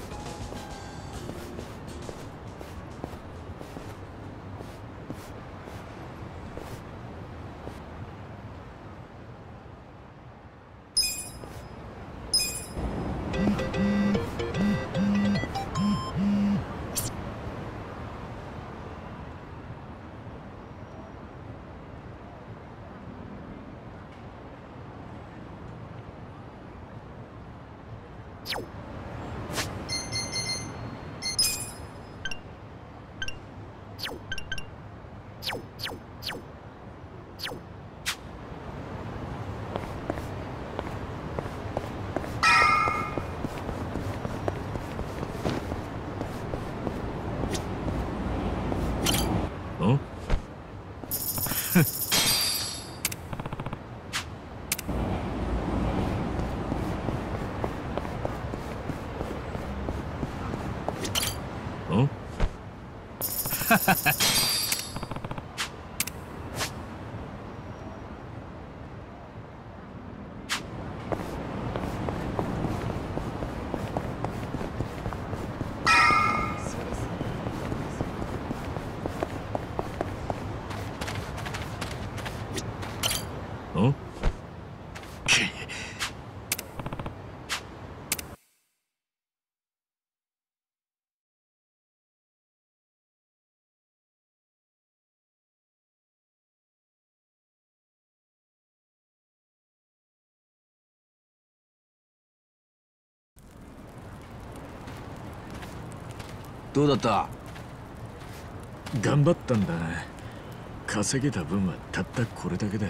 H: どうだった？
D: 頑張ったんだ。稼げた分はたったこれだけだ。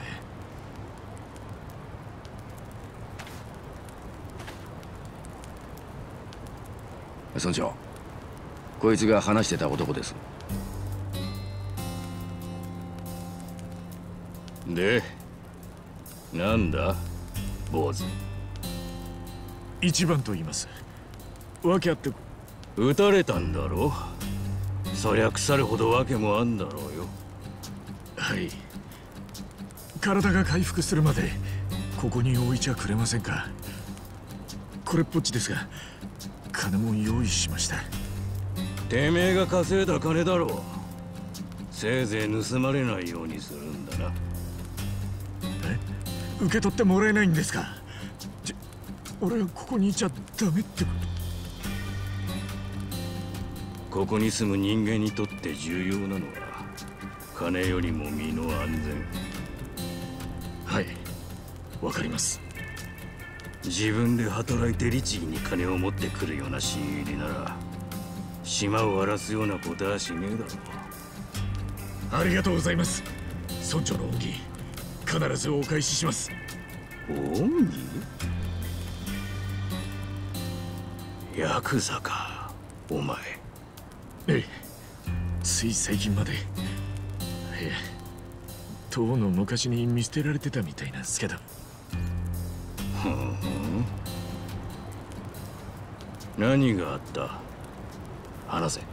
H: 村長、 こいつが話してた男です。で、なんだ坊主。
E: 一番と言います。訳あって
H: 撃たれたんだろ。そりゃ腐るほど訳もあんだろうよ。
E: はい。体が回復するまでここに置いちゃくれませんか。これっぽっちですが金も用意しました。
H: てめえが稼いだ金だろう。せいぜい盗まれないようにするんだな。
E: え、受け取ってもらえないんですか。じゃ、俺はここにいちゃダメってこと。
H: ここに住む人間にとって重要なのは金よりも身の安全。
E: はい、わかります。
H: 自分で働いて律儀に金を持ってくるような新入りなら島を荒らすようなことはしねえだろ
E: う。ありがとうございます。村長の恩義必ずお返しします。
H: 恩義？ヤクザかお前。
E: ええ、つい最近まで。ええ、党の昔に見捨てられてたみたいなんですけど。
H: ふんふん。何があった？話せ。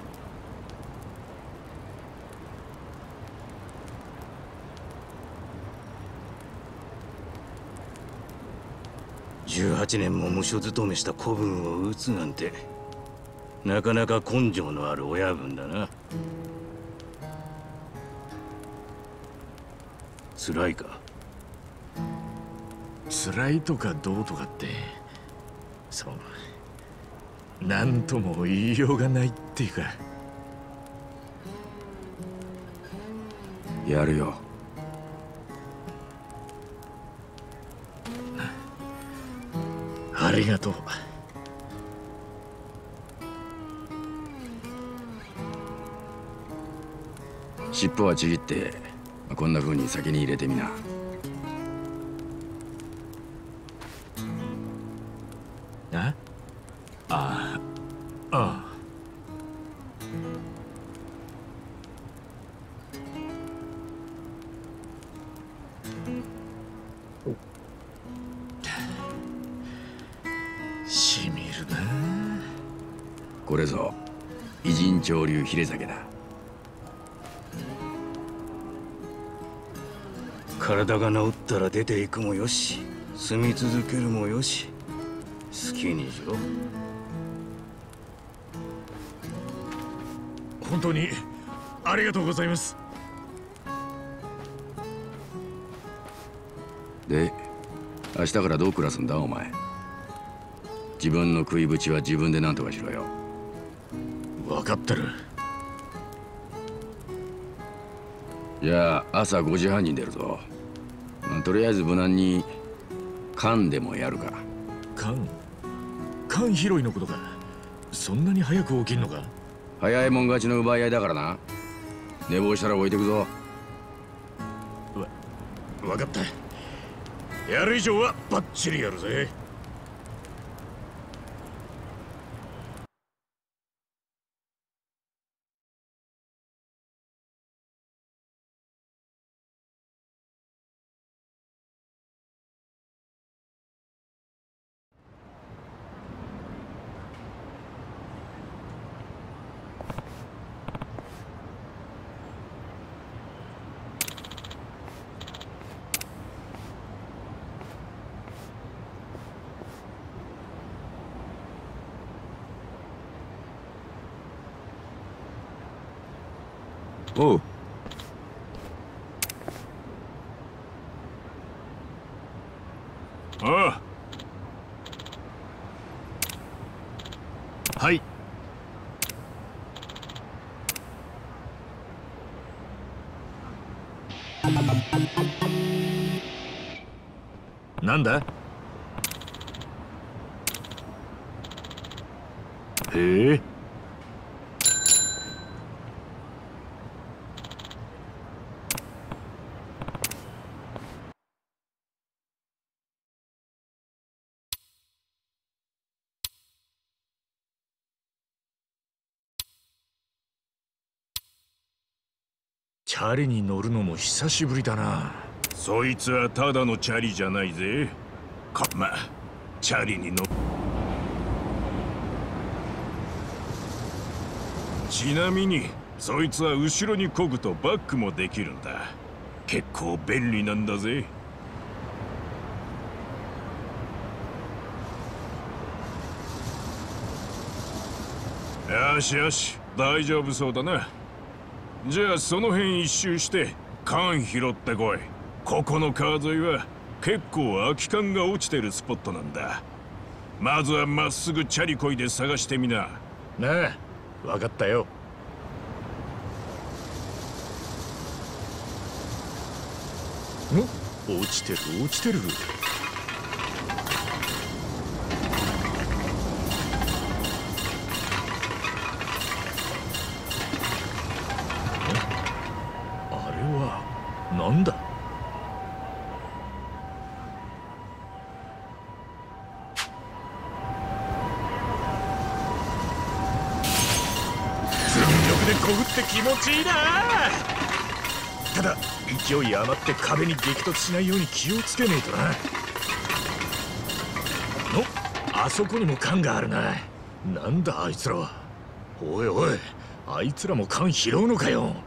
H: じゅうはちねんも無所勤めした子分を撃つなんてなかなか根性のある親分だな。辛いか？
E: 辛いとかどうとかってそう何とも言いようがないっていうか。
H: やるよ。
E: ありがとう。
H: 尻尾はちぎってこんな風に先に入れてみな。
E: ああああしみるな。
H: これぞ偉人潮流ヒレ酒だ。体が治ったら出ていくもよし、住み続けるもよし、好きにしろ。
E: 本当にありがとうございます。
H: で、明日からどう暮らすんだお前。自分の食いぶちは自分で何とかしろよ。
E: 分かってる。
H: じゃあ朝ごじはんに出るぞ。まあ、とりあえず無難に缶でもやるか。
E: 缶？缶拾いのことか。そんなに早く起きんのか。
H: 早いもん勝ちの奪い合いだからな。寝坊したら置いてくぞ。
E: わ、分かった。やる以上はバッチリやるぜ。
H: おう。
C: ああ。はい。
E: なんだ。へえ。 チャリに乗るのも久しぶりだな。
C: そいつはただのチャリじゃないぜ。かまあチャリに乗っちなみにそいつは後ろに漕ぐとバックもできるんだ。結構便利なんだぜ。よしよし、大丈夫そうだな。じゃあその辺一周して缶拾ってこい。ここの川沿いは結構空き缶が落ちてるスポットなんだ。まずはまっすぐチャリこいで探してみな。
E: なあ、分かったよ。ん？落ちてる落ちてる。あれはなんだ？でこぐって気持ちいいな。ただ勢い余って壁に激突しないように気をつけねえとな。のあそこにも缶があるな。なんだあいつらは。おいおい、あいつらも缶拾うのかよ。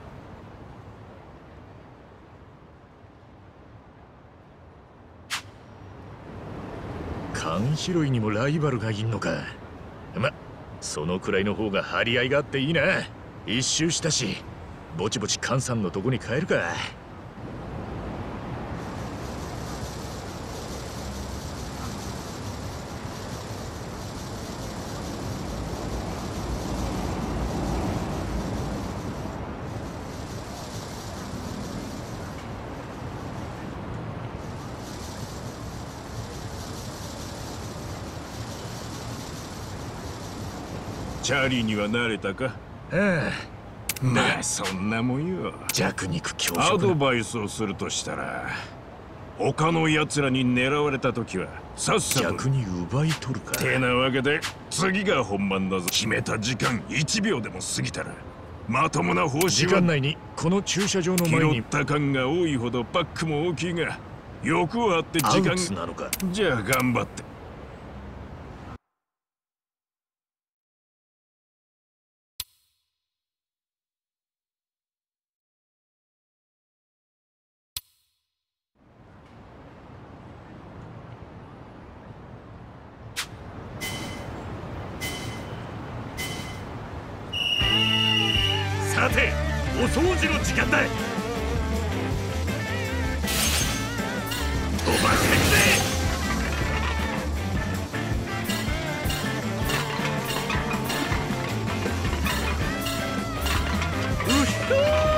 E: 缶拾いにもライバルがいんのか。ま、そのくらいの方が張り合いがあっていいな。一周したし、ぼちぼち菅さんのとこに帰るか。
C: チャリには慣れたか？
E: ああ、
C: まあそんなもんよ。
E: 弱肉強食。
C: アドバイスをするとしたら、他の奴らに狙われた時はさっさと
E: 逆に奪い取るか。
C: てなわけで次が本番だぞ。決めた時間いちびょうでも過ぎたらまともな報酬は
E: 時間内にこの駐車場の前に。
C: 拾った感が多いほどバックも大きいが、欲をあって時間
E: アウツなのか。
C: じゃあ頑張って。
E: さて、お掃除の時間だ。飛ばしてくぜ。うひょー。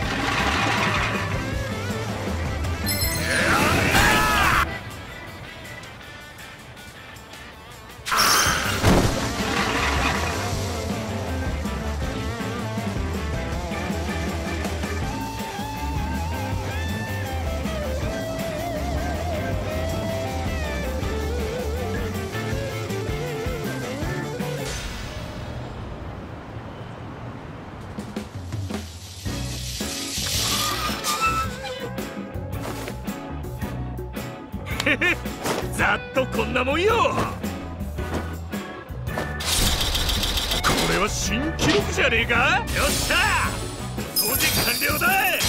E: ざっとこんなもんよ。これは新記録じゃねえか。よっしゃ、掃除完了だ。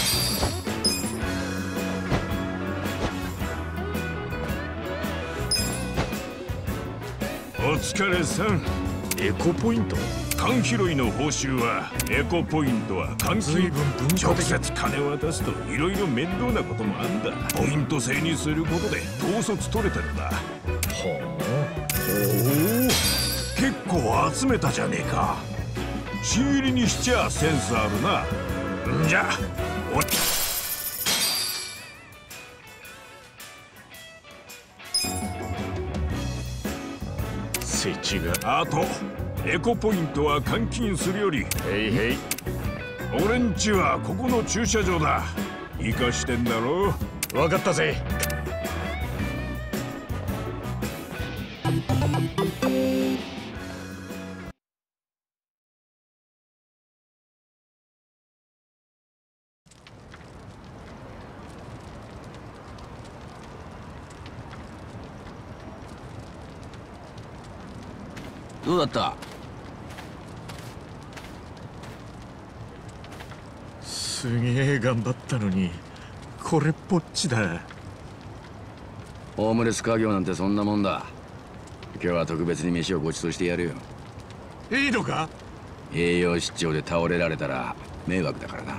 C: お疲れさん。
E: エコポイント。
C: 缶拾いの報酬はエコポイントは換金。直接金渡すといろいろ面倒なこともあんだ。ポイント制にすることで統率取れてるんだ。
E: ほう。
C: おお、結構集めたじゃねえか。新入りにしちゃセンスあるな。んじゃお
E: 設置が。
C: あとエコポイントは換金するより、
E: へいへい。
C: 俺んちはここの駐車場だ。生かしてんだろ。
E: 分かったぜ。
H: どうだった？
E: すげえ頑張ったのにこれっぽっちだ。
H: ホームレス家業なんてそんなもんだ。今日は特別に飯をご馳走してやるよ。
E: いいのか？
H: 栄養失調で倒れられたら迷惑だからな。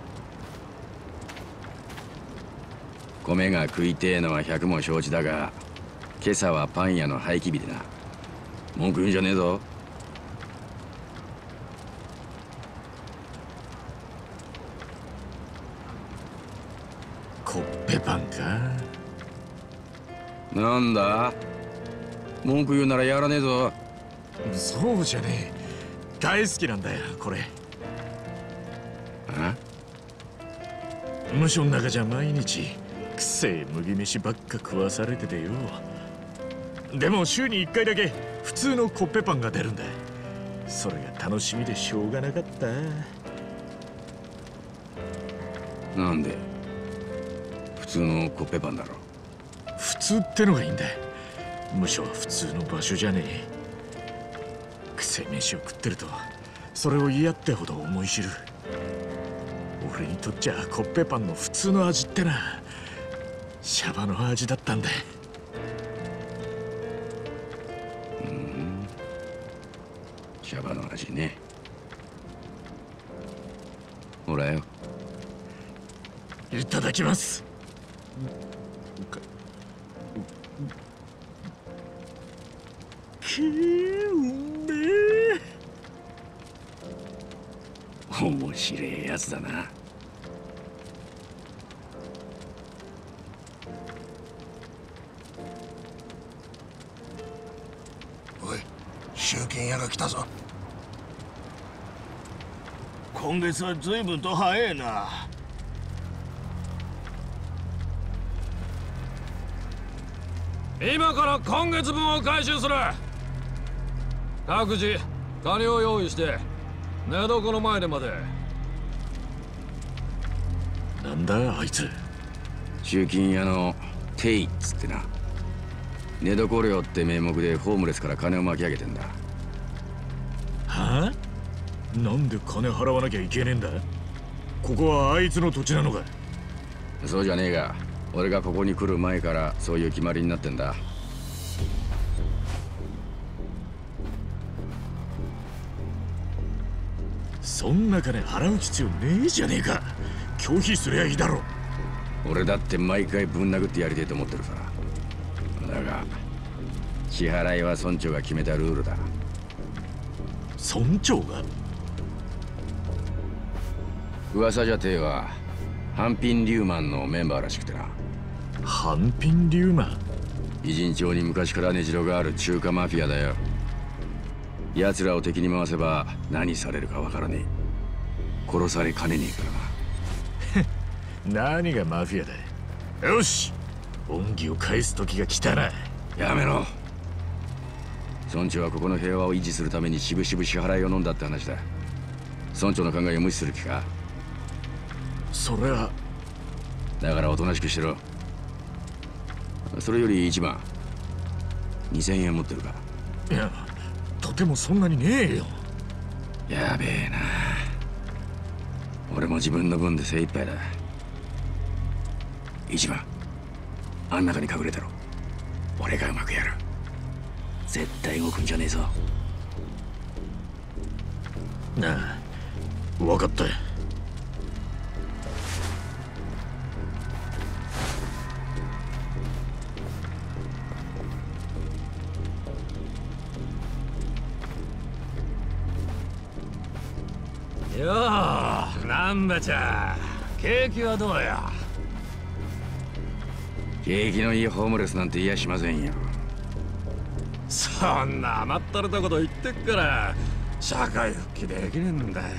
H: 米が食いてえのは百も承知だが、今朝はパン屋の廃棄日でな。文句言うんじゃねえぞ。
E: コッペパンか。
H: なんだ？文句言うならやらねえぞ。
E: そうじゃねえ。大好きなんだよこれ。
H: あ？
E: 無所の中じゃ毎日くせえ麦飯ばっか食わされててよ。でも週にいっかいだけ普通のコッペパンが出るんだ。それが楽しみでしょうがなかった。
H: なんで？普通のコッペパンだろ。
E: 普通ってのがいいんだ。無所は普通の場所じゃねえ。くせえ飯を食ってるとそれを嫌ってほど思い知る。俺にとっちゃコッペパンの普通の味ってなシャバの味だったんだ。
H: うん、シャバの味ね。ほらよ。
E: いただきます。きーうめえ。
H: 面白いやつだな。
A: おい、集金屋が来たぞ。今月は随分と早えな。
C: 今から今月分を回収する。各自金を用意して寝床の前でまで。
E: なんだあいつ。
H: 集金屋のテイっつってな。寝床料って名目でホームレスから金を巻き上げてんだ。
E: はあ？なんで金払わなきゃいけねえんだ？ここはあいつの土地なのか？
H: そうじゃねえが、俺がここに来る前からそういう決まりになってんだ。
E: そんな金払う必要ねえじゃねえか。拒否すりゃいいだろ。
H: 俺だって毎回ぶん殴ってやりてえと思ってるさ。だが支払いは村長が決めたルールだ。
E: 村長が？
H: 噂じゃてえは半品リューマンのメンバーらしくてな。
E: 半品リューマン？
H: 偉人町に昔から根城がある中華マフィアだよ。奴らを敵に回せば何されるかわからねえ。殺されかねねえからな。
E: 何がマフィアだ。よし、恩義を返す時が来たな。
H: やめろ。村長はここの平和を維持するためにしぶしぶ支払いを飲んだって話だ。村長の考えを無視する気か？
E: それは。
H: だからおとなしくしろ。それより一番にせんえん持ってるか？
E: いや、とてもそんなにねえよ。
H: やべえな。俺も自分の分で精一杯だ。一番あん中に隠れたろ。俺がうまくやる。絶対動くんじゃねえぞ。
E: なあ、分かった。
C: よう、なんだちゃ。景気はどうや？
H: 景気のいいホームレスなんて言いやしませんよ。
C: そんな甘ったれたこと言ってっから社会復帰できねえんだよ。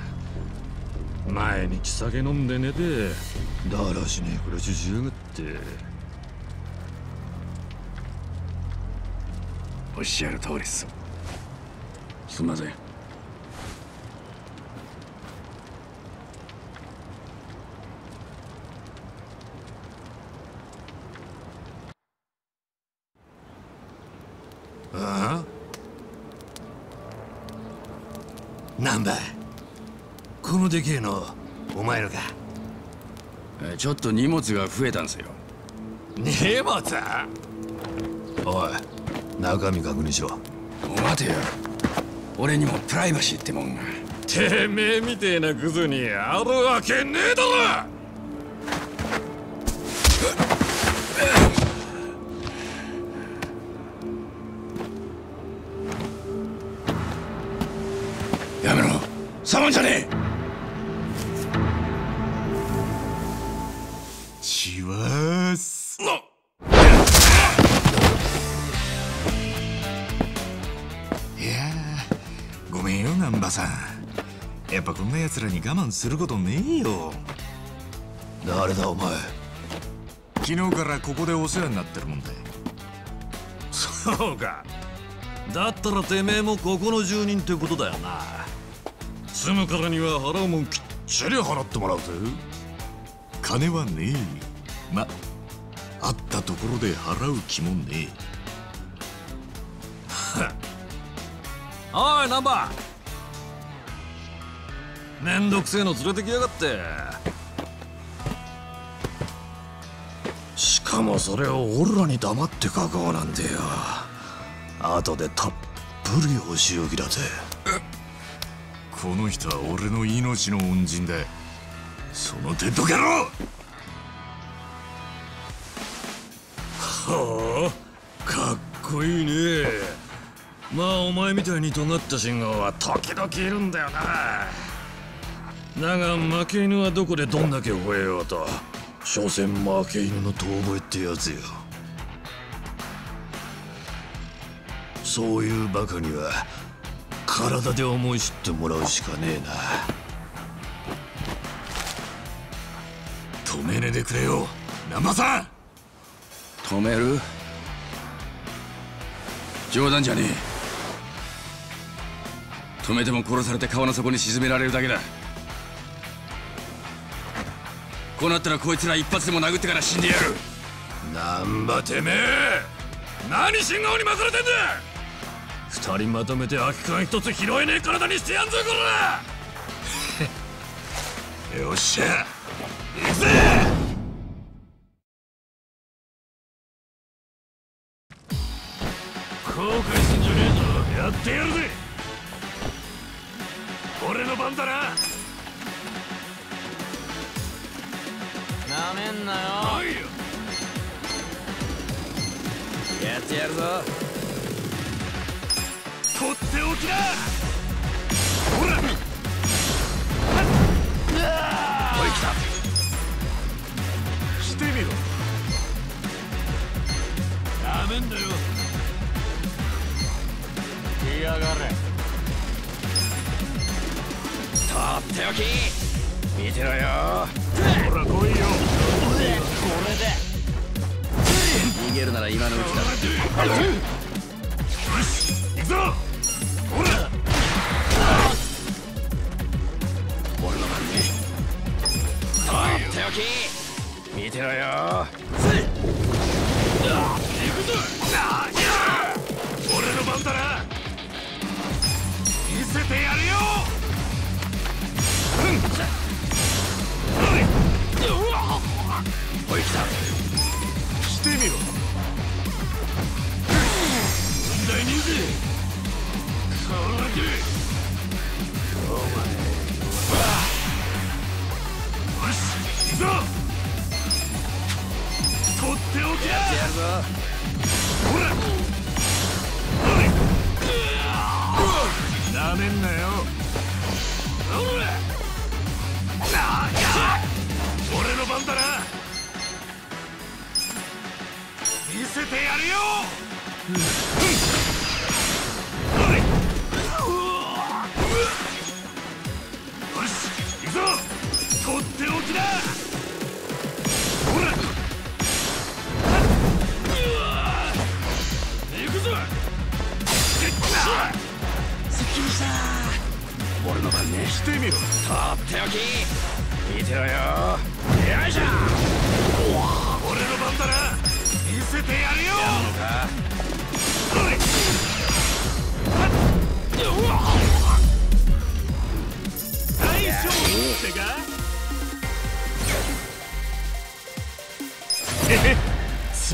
C: 毎日酒飲んで寝てだらしねえ暮らししやがって。
H: おっしゃる通りっす。すんません。
A: ああ、
C: なんだこのでけえのお前のか。
H: ちょっと荷物が増えたんですよ。
C: 荷物？おい、中身確認しろ。
H: 待てよ、俺にもプライバシーってもんが。
E: てめえみてえなクズにあるわけねえだろ。
H: やめろ、触んじゃねえ。
C: しわーす。いやー、ごめんよ難波さん。やっぱこんな奴らに我慢することねえよ。誰だお前。昨日からここでお世話になってるもんだ。そうか。だったらてめえもここの住人ってことだよな。住むからには払うもんきっちり払ってもらうぜ。金はねえ。ま、あったところで払う気もねえ。おい難波、めんどくせえの連れてきやがって。しかもそれを俺らに黙って書こうなんてよ。後でたっぷりお仕置きだぜ。この人は俺の命の恩人だ。その手どけろ。はあ、かっこいいね。まあお前みたいに尖った信号は時々いるんだよな。だが負け犬はどこでどんだけ吠えようと、所詮負け犬の遠吠えってやつよ。そういうバカには体で思い知ってもらうしかねえな。止めねえでくれよ難波さん。
H: 止める？冗談じゃねえ。止めても殺されて川の底に沈められるだけだ。こうなったらこいつら一発でも殴ってから死んでやる。
C: 難波てめえ、何信号に巻かれてんだ。二人まとめて空き缶一つ拾えねえ体にしてやんぞこら。よっしゃ行くぜ。後悔すんじゃねえぞ。やってやるぜ。俺の番だな。
I: なめんなよ。
C: はいよ。
I: やってやるぞ。
C: とっておきだ。ほら。おい来た。してみろ。なめんだよ。
I: 来やがれ。
B: とっておき見てろよ。
C: ほら来いよ。これで
B: 逃げるなら今のうちだ。
C: よし行くぞ。ほら
B: 俺の番ね。とっておき見てろよ。
C: 行くぞ。俺の番だな。見せてやるよ。うん
B: おい来た。
C: してみろ。問題ねえぜ。それでお前よし行くぞ。とっておきだ。
B: やってやるぞ。
C: ほらなめんなよ。ほら俺の番だな。見せてやるよ。よし行くぞ。とっておきだ。ほら行くぞ。
B: すっきりした。俺の番ね。
C: してみろ。
B: とっておき見てろよ。よいしょ。
C: 俺の番だな。見せてやるよ。
B: やるのか。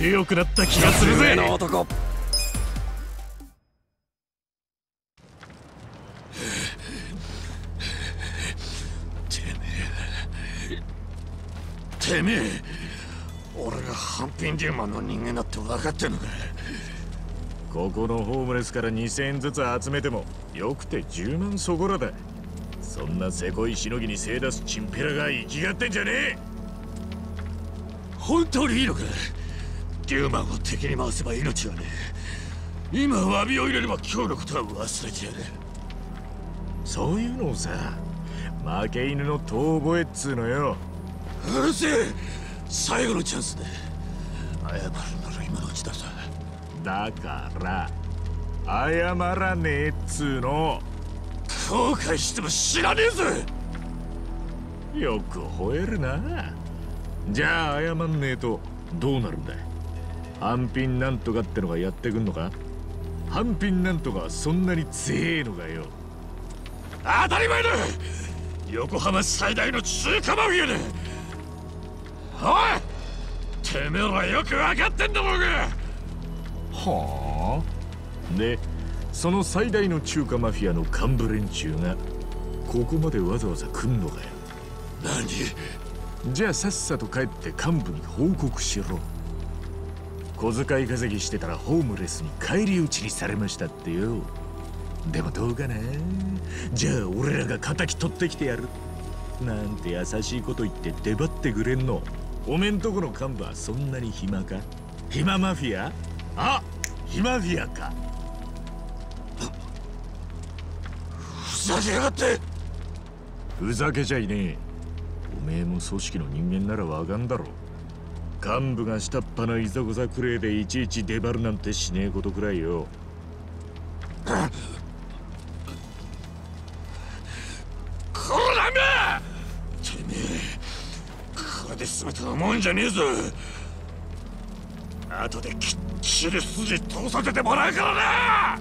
C: 強くなった気がするぜ。
F: の男。
E: てめえ、俺がハンピンデューマンの人間だって分かってんのか。ここのホームレスからにせんえんずつ集めてもよくてじゅうまんそこらだ。そんなせこいしのぎに精出すチンピラが生きがってんじゃねえ。本当にいいのか。デューマンを敵に回せば命はねえ。今詫びを入れれば今日のことは忘れてやる。そういうのをさ、負け犬の遠吠えっつうのよ。うるせえ、最後のチャンスで謝るなら今のうちださ。だから謝らねえっつうの。後悔しても知らねえぜ。よく吠えるな。じゃあ謝んねえとどうなるんだい。半品なんとかってのがやってくんのか。半品なんとかはそんなに強えのかよ。当たり前だ。横浜最大の中華マフィアだ。おい、てめえらよく分かってんだろうが。はあ。で、その最大の中華マフィアの幹部連中がここまでわざわざ来んのかよ。何？じゃあさっさと帰って幹部に報告しろ。小遣い稼ぎしてたらホームレスに返り討ちにされましたってよ。でもどうかな。じゃあ俺らが敵取ってきてやるなんて優しいこと言って出張ってくれんの。おめんとこの幹部はそんなに暇か。暇マフィア？あ、暇フィアか。ふざけやがって。ふざけちゃいねえ。おめえも組織の人間ならわかんだろ。幹部が下っ端のいざこざくれいでいちいち出張るなんてしねえことくらいよ。こらめ！てめえ、これで全てのもんじゃねえぞ。後できっちり筋通させてもらうからな。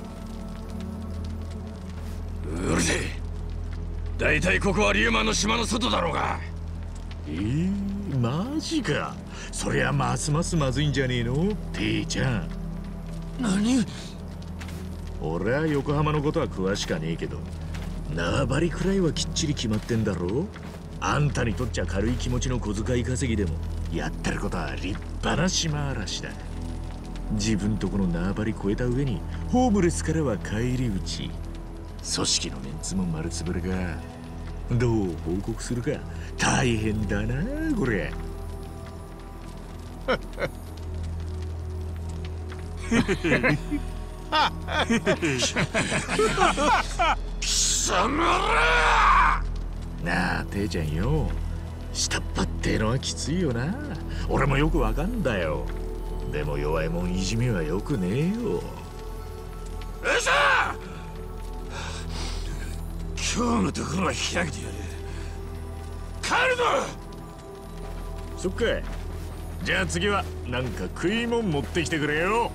E: うるせえ。大体ここはリューマンの島の外だろうが。えー、マジか。そりゃますますまずいんじゃねえの、ペイちゃん。何？俺は横浜のことは詳しかねえけど、縄張りくらいはきっちり決まってんだろ。あんたにとっちゃ軽い気持ちの小遣い稼ぎでもやってることは立派な島嵐だ。自分とこの縄張り越えた上にホームレスからは返り討ち。組織のメンツも丸つぶれか。どう報告するか大変だなこれ。貴様ら！なあ、ていちゃんよ。下っ端ってのはきついよな。俺もよくわかんだよ。でも弱いもんいじめはよくねえよ。うそ！今日のところは開けてやる。帰るぞ！そっか。じゃあ次はなんか食いもん持ってきてくれよ。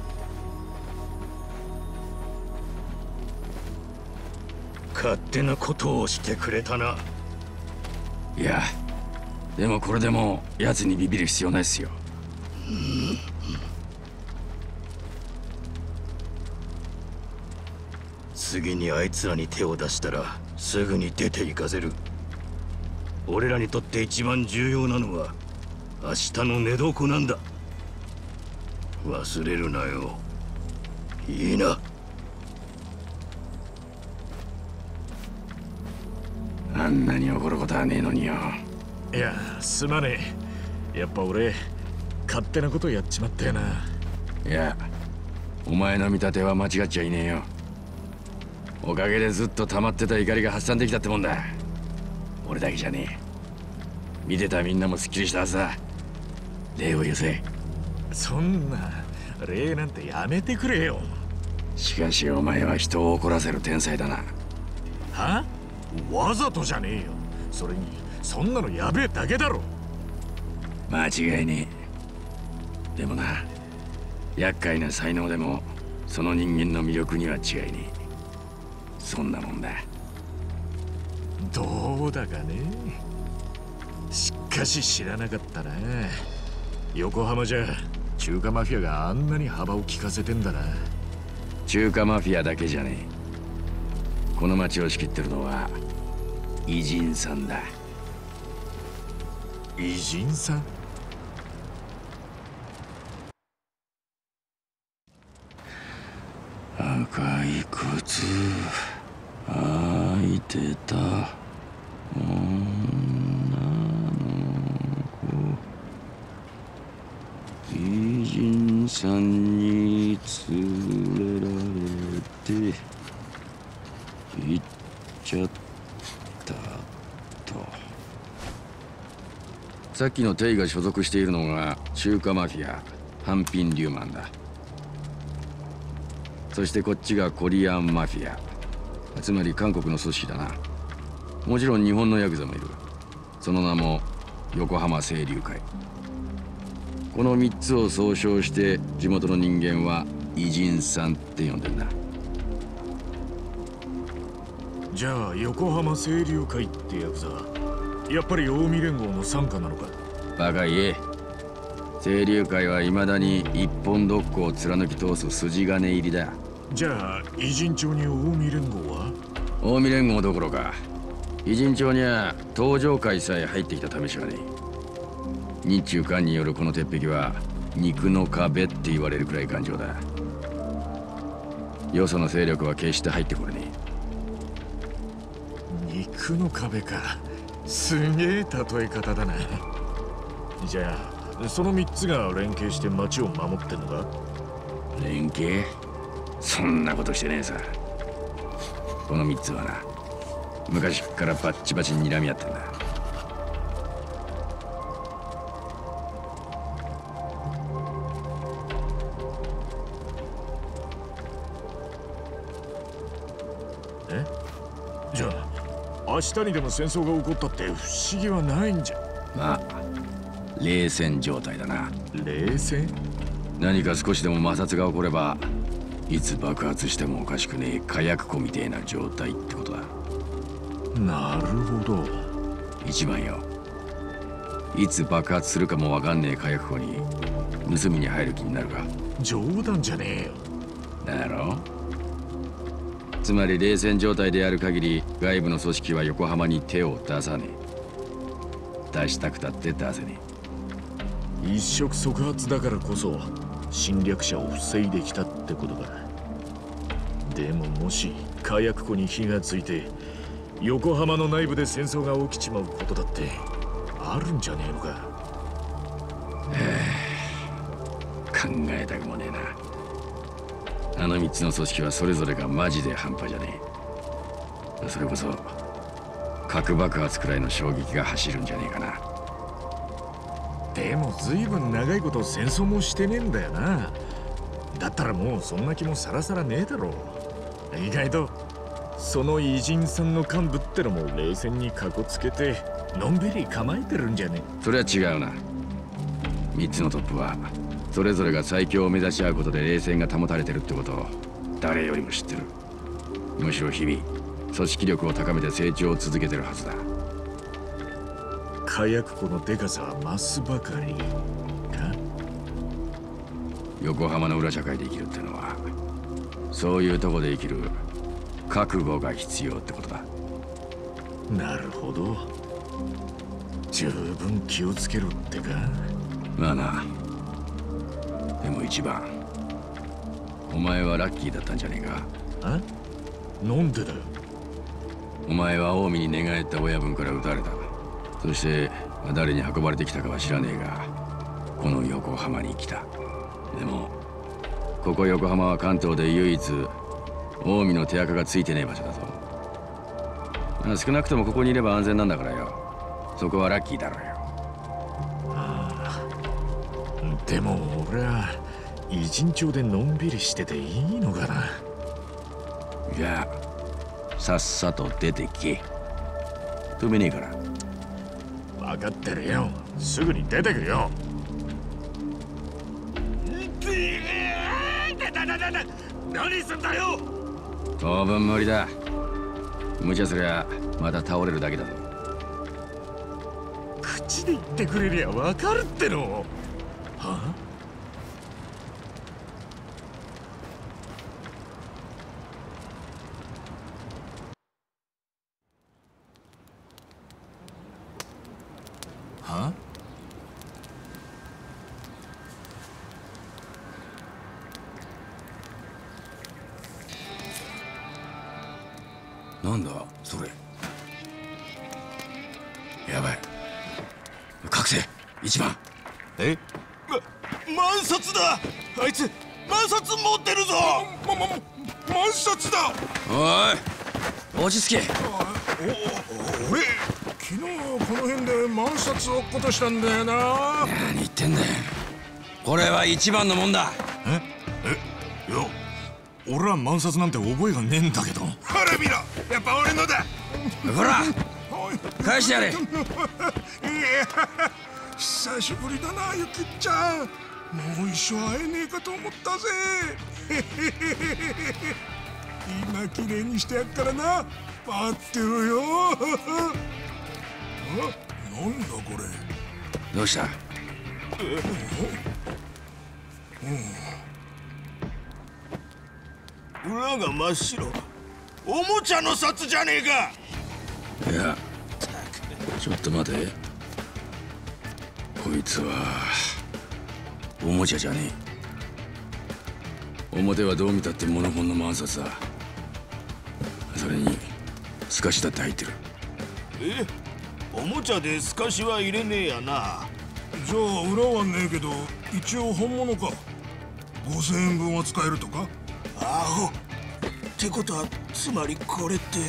E: 勝手なことをしてくれたな。
F: いや、でもこれでもう奴にビビる必要ないっすよ。
H: 次にあいつらに手を出したらすぐに出て行かせる。俺らにとって一番重要なのは明日の寝床なんだ。忘れるなよ。いいな。
F: あんなに怒ることはねえのによ。
E: いや、すまねえ。やっぱ俺勝手なことやっちまったよな。
F: いや、お前の見立ては間違っちゃいねえよ。おかげでずっと溜まってた怒りが発散できたってもんだ。俺だけじゃねえ。見てたみんなもすっきりしたはずだ。礼を言うせ。
E: そんな礼なんてやめてくれよ。
F: しかしお前は人を怒らせる天才だな。
E: は？わざとじゃねえよ。それにそんなのやべえだけだろ。
F: 間違いねえ。でもな、厄介な才能でもその人間の魅力には違いねえ。そんなもんだ。
E: どうだかね。しかし知らなかったな。横浜じゃ中華マフィアがあんなに幅を利かせてんだな。
F: 中華マフィアだけじゃねえ。この町を仕切ってるのは偉人さんだ。
E: 偉人さん？
F: 赤い靴履いてた女の子、偉人さんに連れられて行っちゃったと。さっきのテイが所属しているのが中華マフィアハンピン・リューマンだ。そしてこっちがコリアンマフィア、つまり韓国の組織だな。もちろん日本のヤクザもいる。その名も横浜清流会。このみっつを総称して地元の人間は偉人さんって呼んでんだ。
E: じゃあ横浜清流会ってヤクザ、やっぱり近江連合の傘下なのか？
F: バカ言え。清流会はいまだに一本独行を貫き通す筋金入りだ。
E: じゃあ偉人町に近江連合は？
F: 近江連合どころか偉人町には東上会さえ入ってきた試しはねえ。日中韓によるこの鉄壁は肉の壁って言われるくらい頑丈だ。よその勢力は決して入ってこれね
E: え。肉の壁か。すげえ例え方だな。じゃあそのみっつが連携して町を守ってんのか？
F: 連携？そんなことしてねえさ。このみっつはな、昔からバッチバチに睨み合ってんだ。
E: え？じゃあ明日にでも戦争が起こったって不思議はないんじゃ。
F: まあ冷戦状態だな。
E: 冷戦？
F: 何か少しでも摩擦が起こればいつ爆発してもおかしくねえ火薬庫みてえな状態ってことだ。
E: なるほど。
F: 一番よ、いつ爆発するかもわかんねえ火薬庫に盗みに入る気になるか？
E: 冗談じゃねえよ。
F: だろ？つまり冷戦状態である限り外部の組織は横浜に手を出さねえ。出したくたって出せね
E: え。一触即発だからこそ侵略者を防いできたってことだ。でももし火薬庫に火がついて横浜の内部で戦争が起きちまうことだってあるんじゃねえのか？
F: 考えたくもねえな。あのみっつの組織はそれぞれがマジで半端じゃねえ。それこそ核爆発くらいの衝撃が走るんじゃねえかな。
E: でも随分長いこと戦争もしてねえんだよな。だったらもうそんな気もさらさらねえだろう。意外とその偉人さんの幹部ってのも冷戦にかこつけてのんびり構えてるんじゃねえ。
F: それは違うな。みっつのトップはそれぞれが最強を目指し合うことで冷戦が保たれてるってことを誰よりも知ってる。むしろ日々組織力を高めて成長を続けてるはずだ。
E: 火薬庫のデカさは増すばかりか？
F: 横浜の裏社会で生きるってのはそういうとこで生きる覚悟が必要ってことだ。
E: なるほど。十分気をつけろってか？
F: まあな。でも一番お前はラッキーだったんじゃねえか？
E: あ？なんでだよ。
F: お前は近江に寝返った親分から撃たれた。そして誰に運ばれてきたかは知らねえがこの横浜に来た。でもここ横浜は関東で唯一近江の手垢がついてねえ場所だぞ。少なくともここにいれば安全なんだからよ。そこはラッキーだろうよ。
E: ああ、でも俺は偉人町でのんびりしてていいのかな？
F: じゃあさっさと出てけ。止めねえから。
E: 分かってるよ。すぐに出てくよ。
A: 何すんだよ。
F: 当分無理だ。無茶すりゃまた倒れるだけだぞ。
E: 口で言ってくれりゃ分かるっての。はあ？
F: なんだそれ。やばい、覚醒一番。
C: え、ま、万札だ。あいつ万札持ってるぞ。ま、ま、万札だ。
F: おい落ち着け。
C: お、俺昨日この辺で万札落っことしたんだよな。
F: 何言ってんだよ、これは一番のもんだ。
C: ええ、いや俺は万札なんて覚えがねえんだけど。ほら見ろ、やっぱ俺のだ。
F: ほら返してやれ。いや
C: 久しぶりだなゆきっちゃん。もう一生会えねえかと思ったぜ。今きれいにしてやっからな、待ってろよ。あ、なんだこれ。
F: どうした。
C: うん、裏が真っ白。おもちゃの札じゃねえか。
F: いや、ちょっと待て。こいつはおもちゃじゃねえ。表はどう見たってモノホンの万札だ。それに透かしだって入ってる。
C: え、おもちゃで透かしは入れねえやな。じゃあ裏はねえけど一応本物か。ごせんえんぶんは使えるとか。アホってことはつまりこれって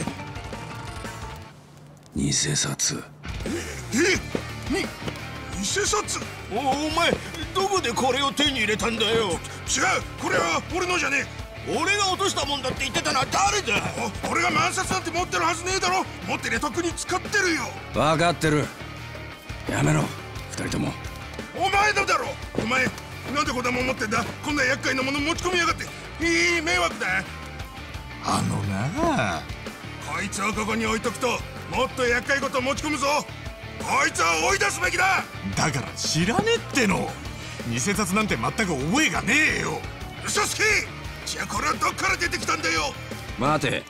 F: 偽札。
C: え、に偽札。お、お前どこでこれを手に入れたんだよ。違う、これは俺のじゃねえ。俺が落としたもんだって言ってたのは誰だ。俺が万札なんて持ってるはずねえだろ。持ってりゃとっくに使ってるよ。
F: 分かってる、やめろ二人とも。
C: お前のだろ。お前なんでこんなもん持ってんだ。こんな厄介なもの持ち込みやがって。いい迷惑だ。あのなあ、こいつをここに置いとくともっと厄介事持ち込むぞ。こいつは追い出すべきだ。だから知らねえっての。偽札なんて全く覚えがねえよ。嘘つき。じゃあこれはどっから出てきたんだよ。
F: 待て、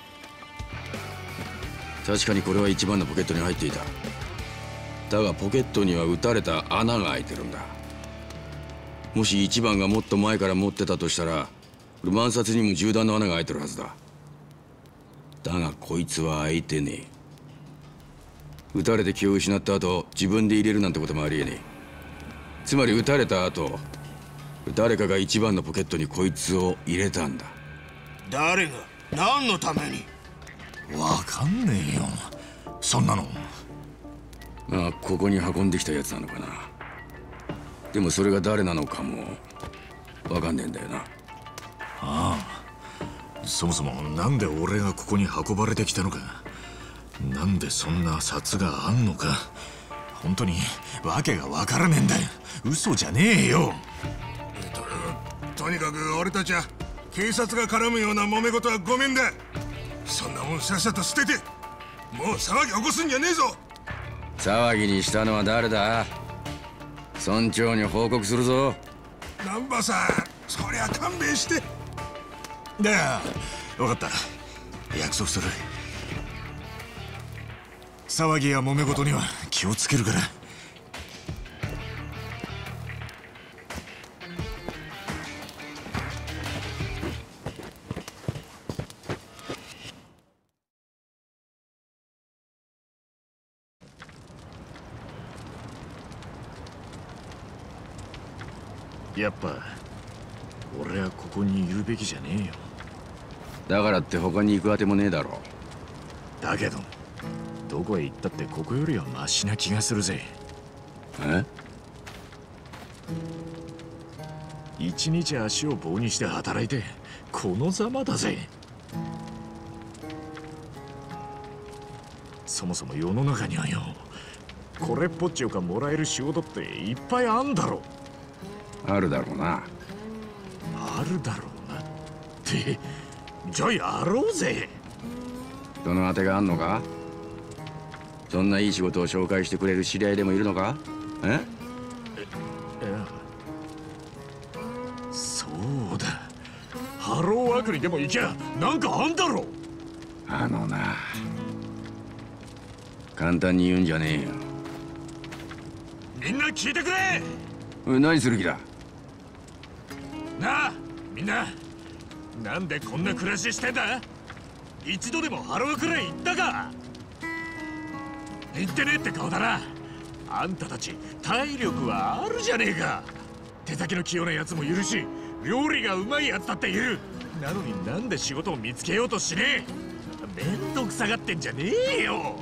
F: 確かにこれは一番のポケットに入っていた。だがポケットには撃たれた穴が開いてるんだ。もし一番がもっと前から持ってたとしたら万札にも銃弾の穴が開いてるはずだ。だがこいつは開いてねえ。撃たれて気を失った後自分で入れるなんてこともありえねえ。つまり撃たれた後誰かが一番のポケットにこいつを入れたんだ。
C: 誰が何のために。わかんねえよそんなの。
F: まあここに運んできたやつなのかな。でもそれが誰なのかもわかんねえんだよな。
E: ああ、そもそもなんで俺がここに運ばれてきたのか、なんでそんな札があんのか、本当にわけがわからねえんだよ。嘘じゃねえよ。
C: と, とにかく俺たちは警察が絡むような揉め事はごめんだ。そんなもんさっさと捨ててもう騒ぎ起こすんじゃねえぞ。
F: 騒ぎにしたのは誰だ。村長に報告するぞ。
C: 難波さん、そりゃ勘弁して。
E: だよ、分かった、約束する。騒ぎや揉め事には気をつけるから。やっぱ俺はここにいるべきじゃねえよ。
F: だからって他に行くあてもねえだろ。
E: だけどどこへ行ったってここよりはマシな気がするぜ。
F: え？
E: 一日足を棒にして働いてこのざまだぜ。そもそも世の中にはよ、これっぽっちよかもらえる仕事っていっぱいあんだろ。
F: あるだろうな。
E: あるだろうなって、じゃあやろうぜ。
F: そのあてがあんのか。そんないい仕事を紹介してくれる知り合いでもいるのか。え？
E: いや、そうだ、ハローワークにでも行きゃなんかあんだろ。
F: あのな、簡単に言うんじゃねえよ。
E: みんな聞いてくれ。
F: おい、何する気だ。
E: なあみんな、なんでこんな暮らししてんだ。 一度でもハローくらい行ったか。行ってねえって顔だな。あんたたち体力はあるじゃねえか。手先の器用なやつもいるし、料理がうまいやつだっている。なのになんで仕事を見つけようとしねえ。めんどくさがってんじゃねえよ。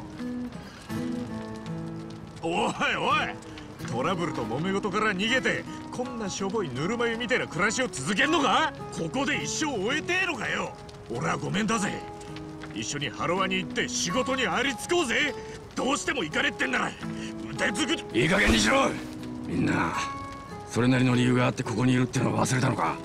E: おいおい、トラブルと揉め事から逃げてこんなしょぼいぬるま湯みたいな暮らしを続けんのか。ここで一生終えてえのかよ。俺はごめんだぜ。一緒にハロワに行って仕事にありつこうぜ。どうしても行かれってんなら腕作り。
F: いい加減にしろ。みんなそれなりの理由があってここにいるってのは忘れたのか。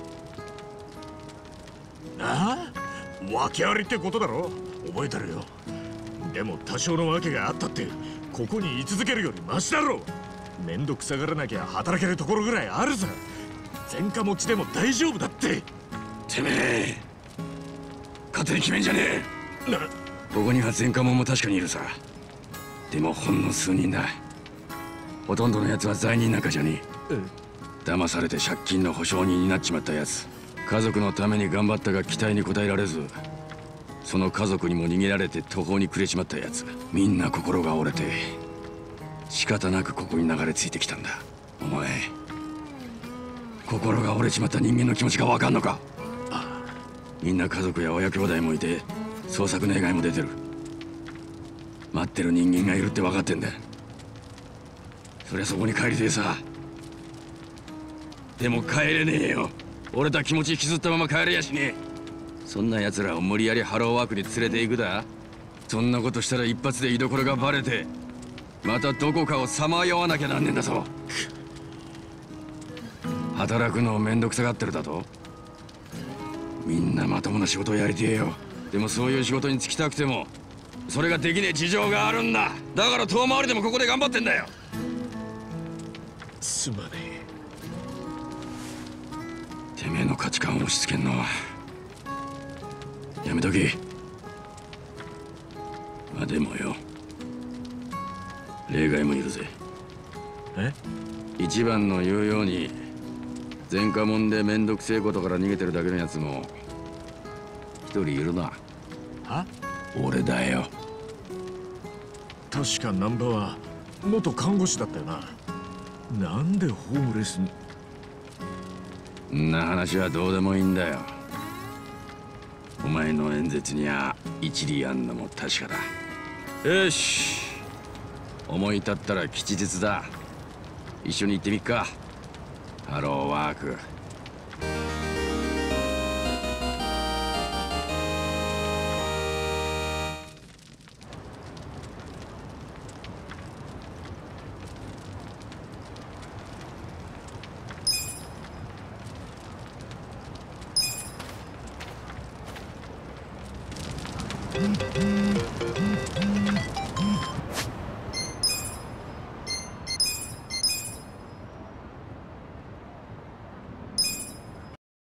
E: なあ、訳ありってことだろ。覚えてるよ。でも多少の訳があったってここに居続けるよりマシだろ。めんどくさがらなきゃ働けるところぐらいあるさ。前科持ちでも大丈夫だって。
F: てめえ勝手に決めんじゃねえ。
E: な
F: ここには前科者も確かにいるさ。でもほんの数人だ。ほとんどのやつは罪人なんかじゃねえ。騙されて借金の保証人になっちまったやつ。家族のために頑張ったが期待に応えられず、その家族にも逃げられて途方に暮れちまったやつ。みんな心が折れて仕方なくここに流れ着いてきたんだ。お前心が折れちまった人間の気持ちが分かんのか。みんな家族や親兄弟もいて捜索願いも出てる。待ってる人間がいるって分かってんだ。そりゃそこに帰りてえさ。でも帰れねえよ。折れた気持ち引きずったまま帰れやしねえ。そんな奴らを無理やりハローワークに連れて行くだ。そんなことしたら一発で居所がバレてまたどこかをさまよわなきゃなんねえんだぞ。働くのをめんどくさがってるだと。みんなまともな仕事をやりてえよ。でもそういう仕事に就きたくてもそれができねえ事情があるんだ。だから遠回りでもここで頑張ってんだよ。
E: すまねえ。
F: てめえの価値観を押し付けんのはやめとけ。まあでもよ、例外もいるぜ。
E: え？
F: 一番の言うように前科者でめんどくせえことから逃げてるだけのやつも一人いるな。
E: は？
F: 俺だよ。
E: 確か難波は元看護師だったよな。なんでホームレスに。
F: んな話はどうでもいいんだよ。お前の演説には一理あんのも確かだ。よし、思い立ったら吉日だ。一緒に行ってみっか。ハローワーク。
E: うんうん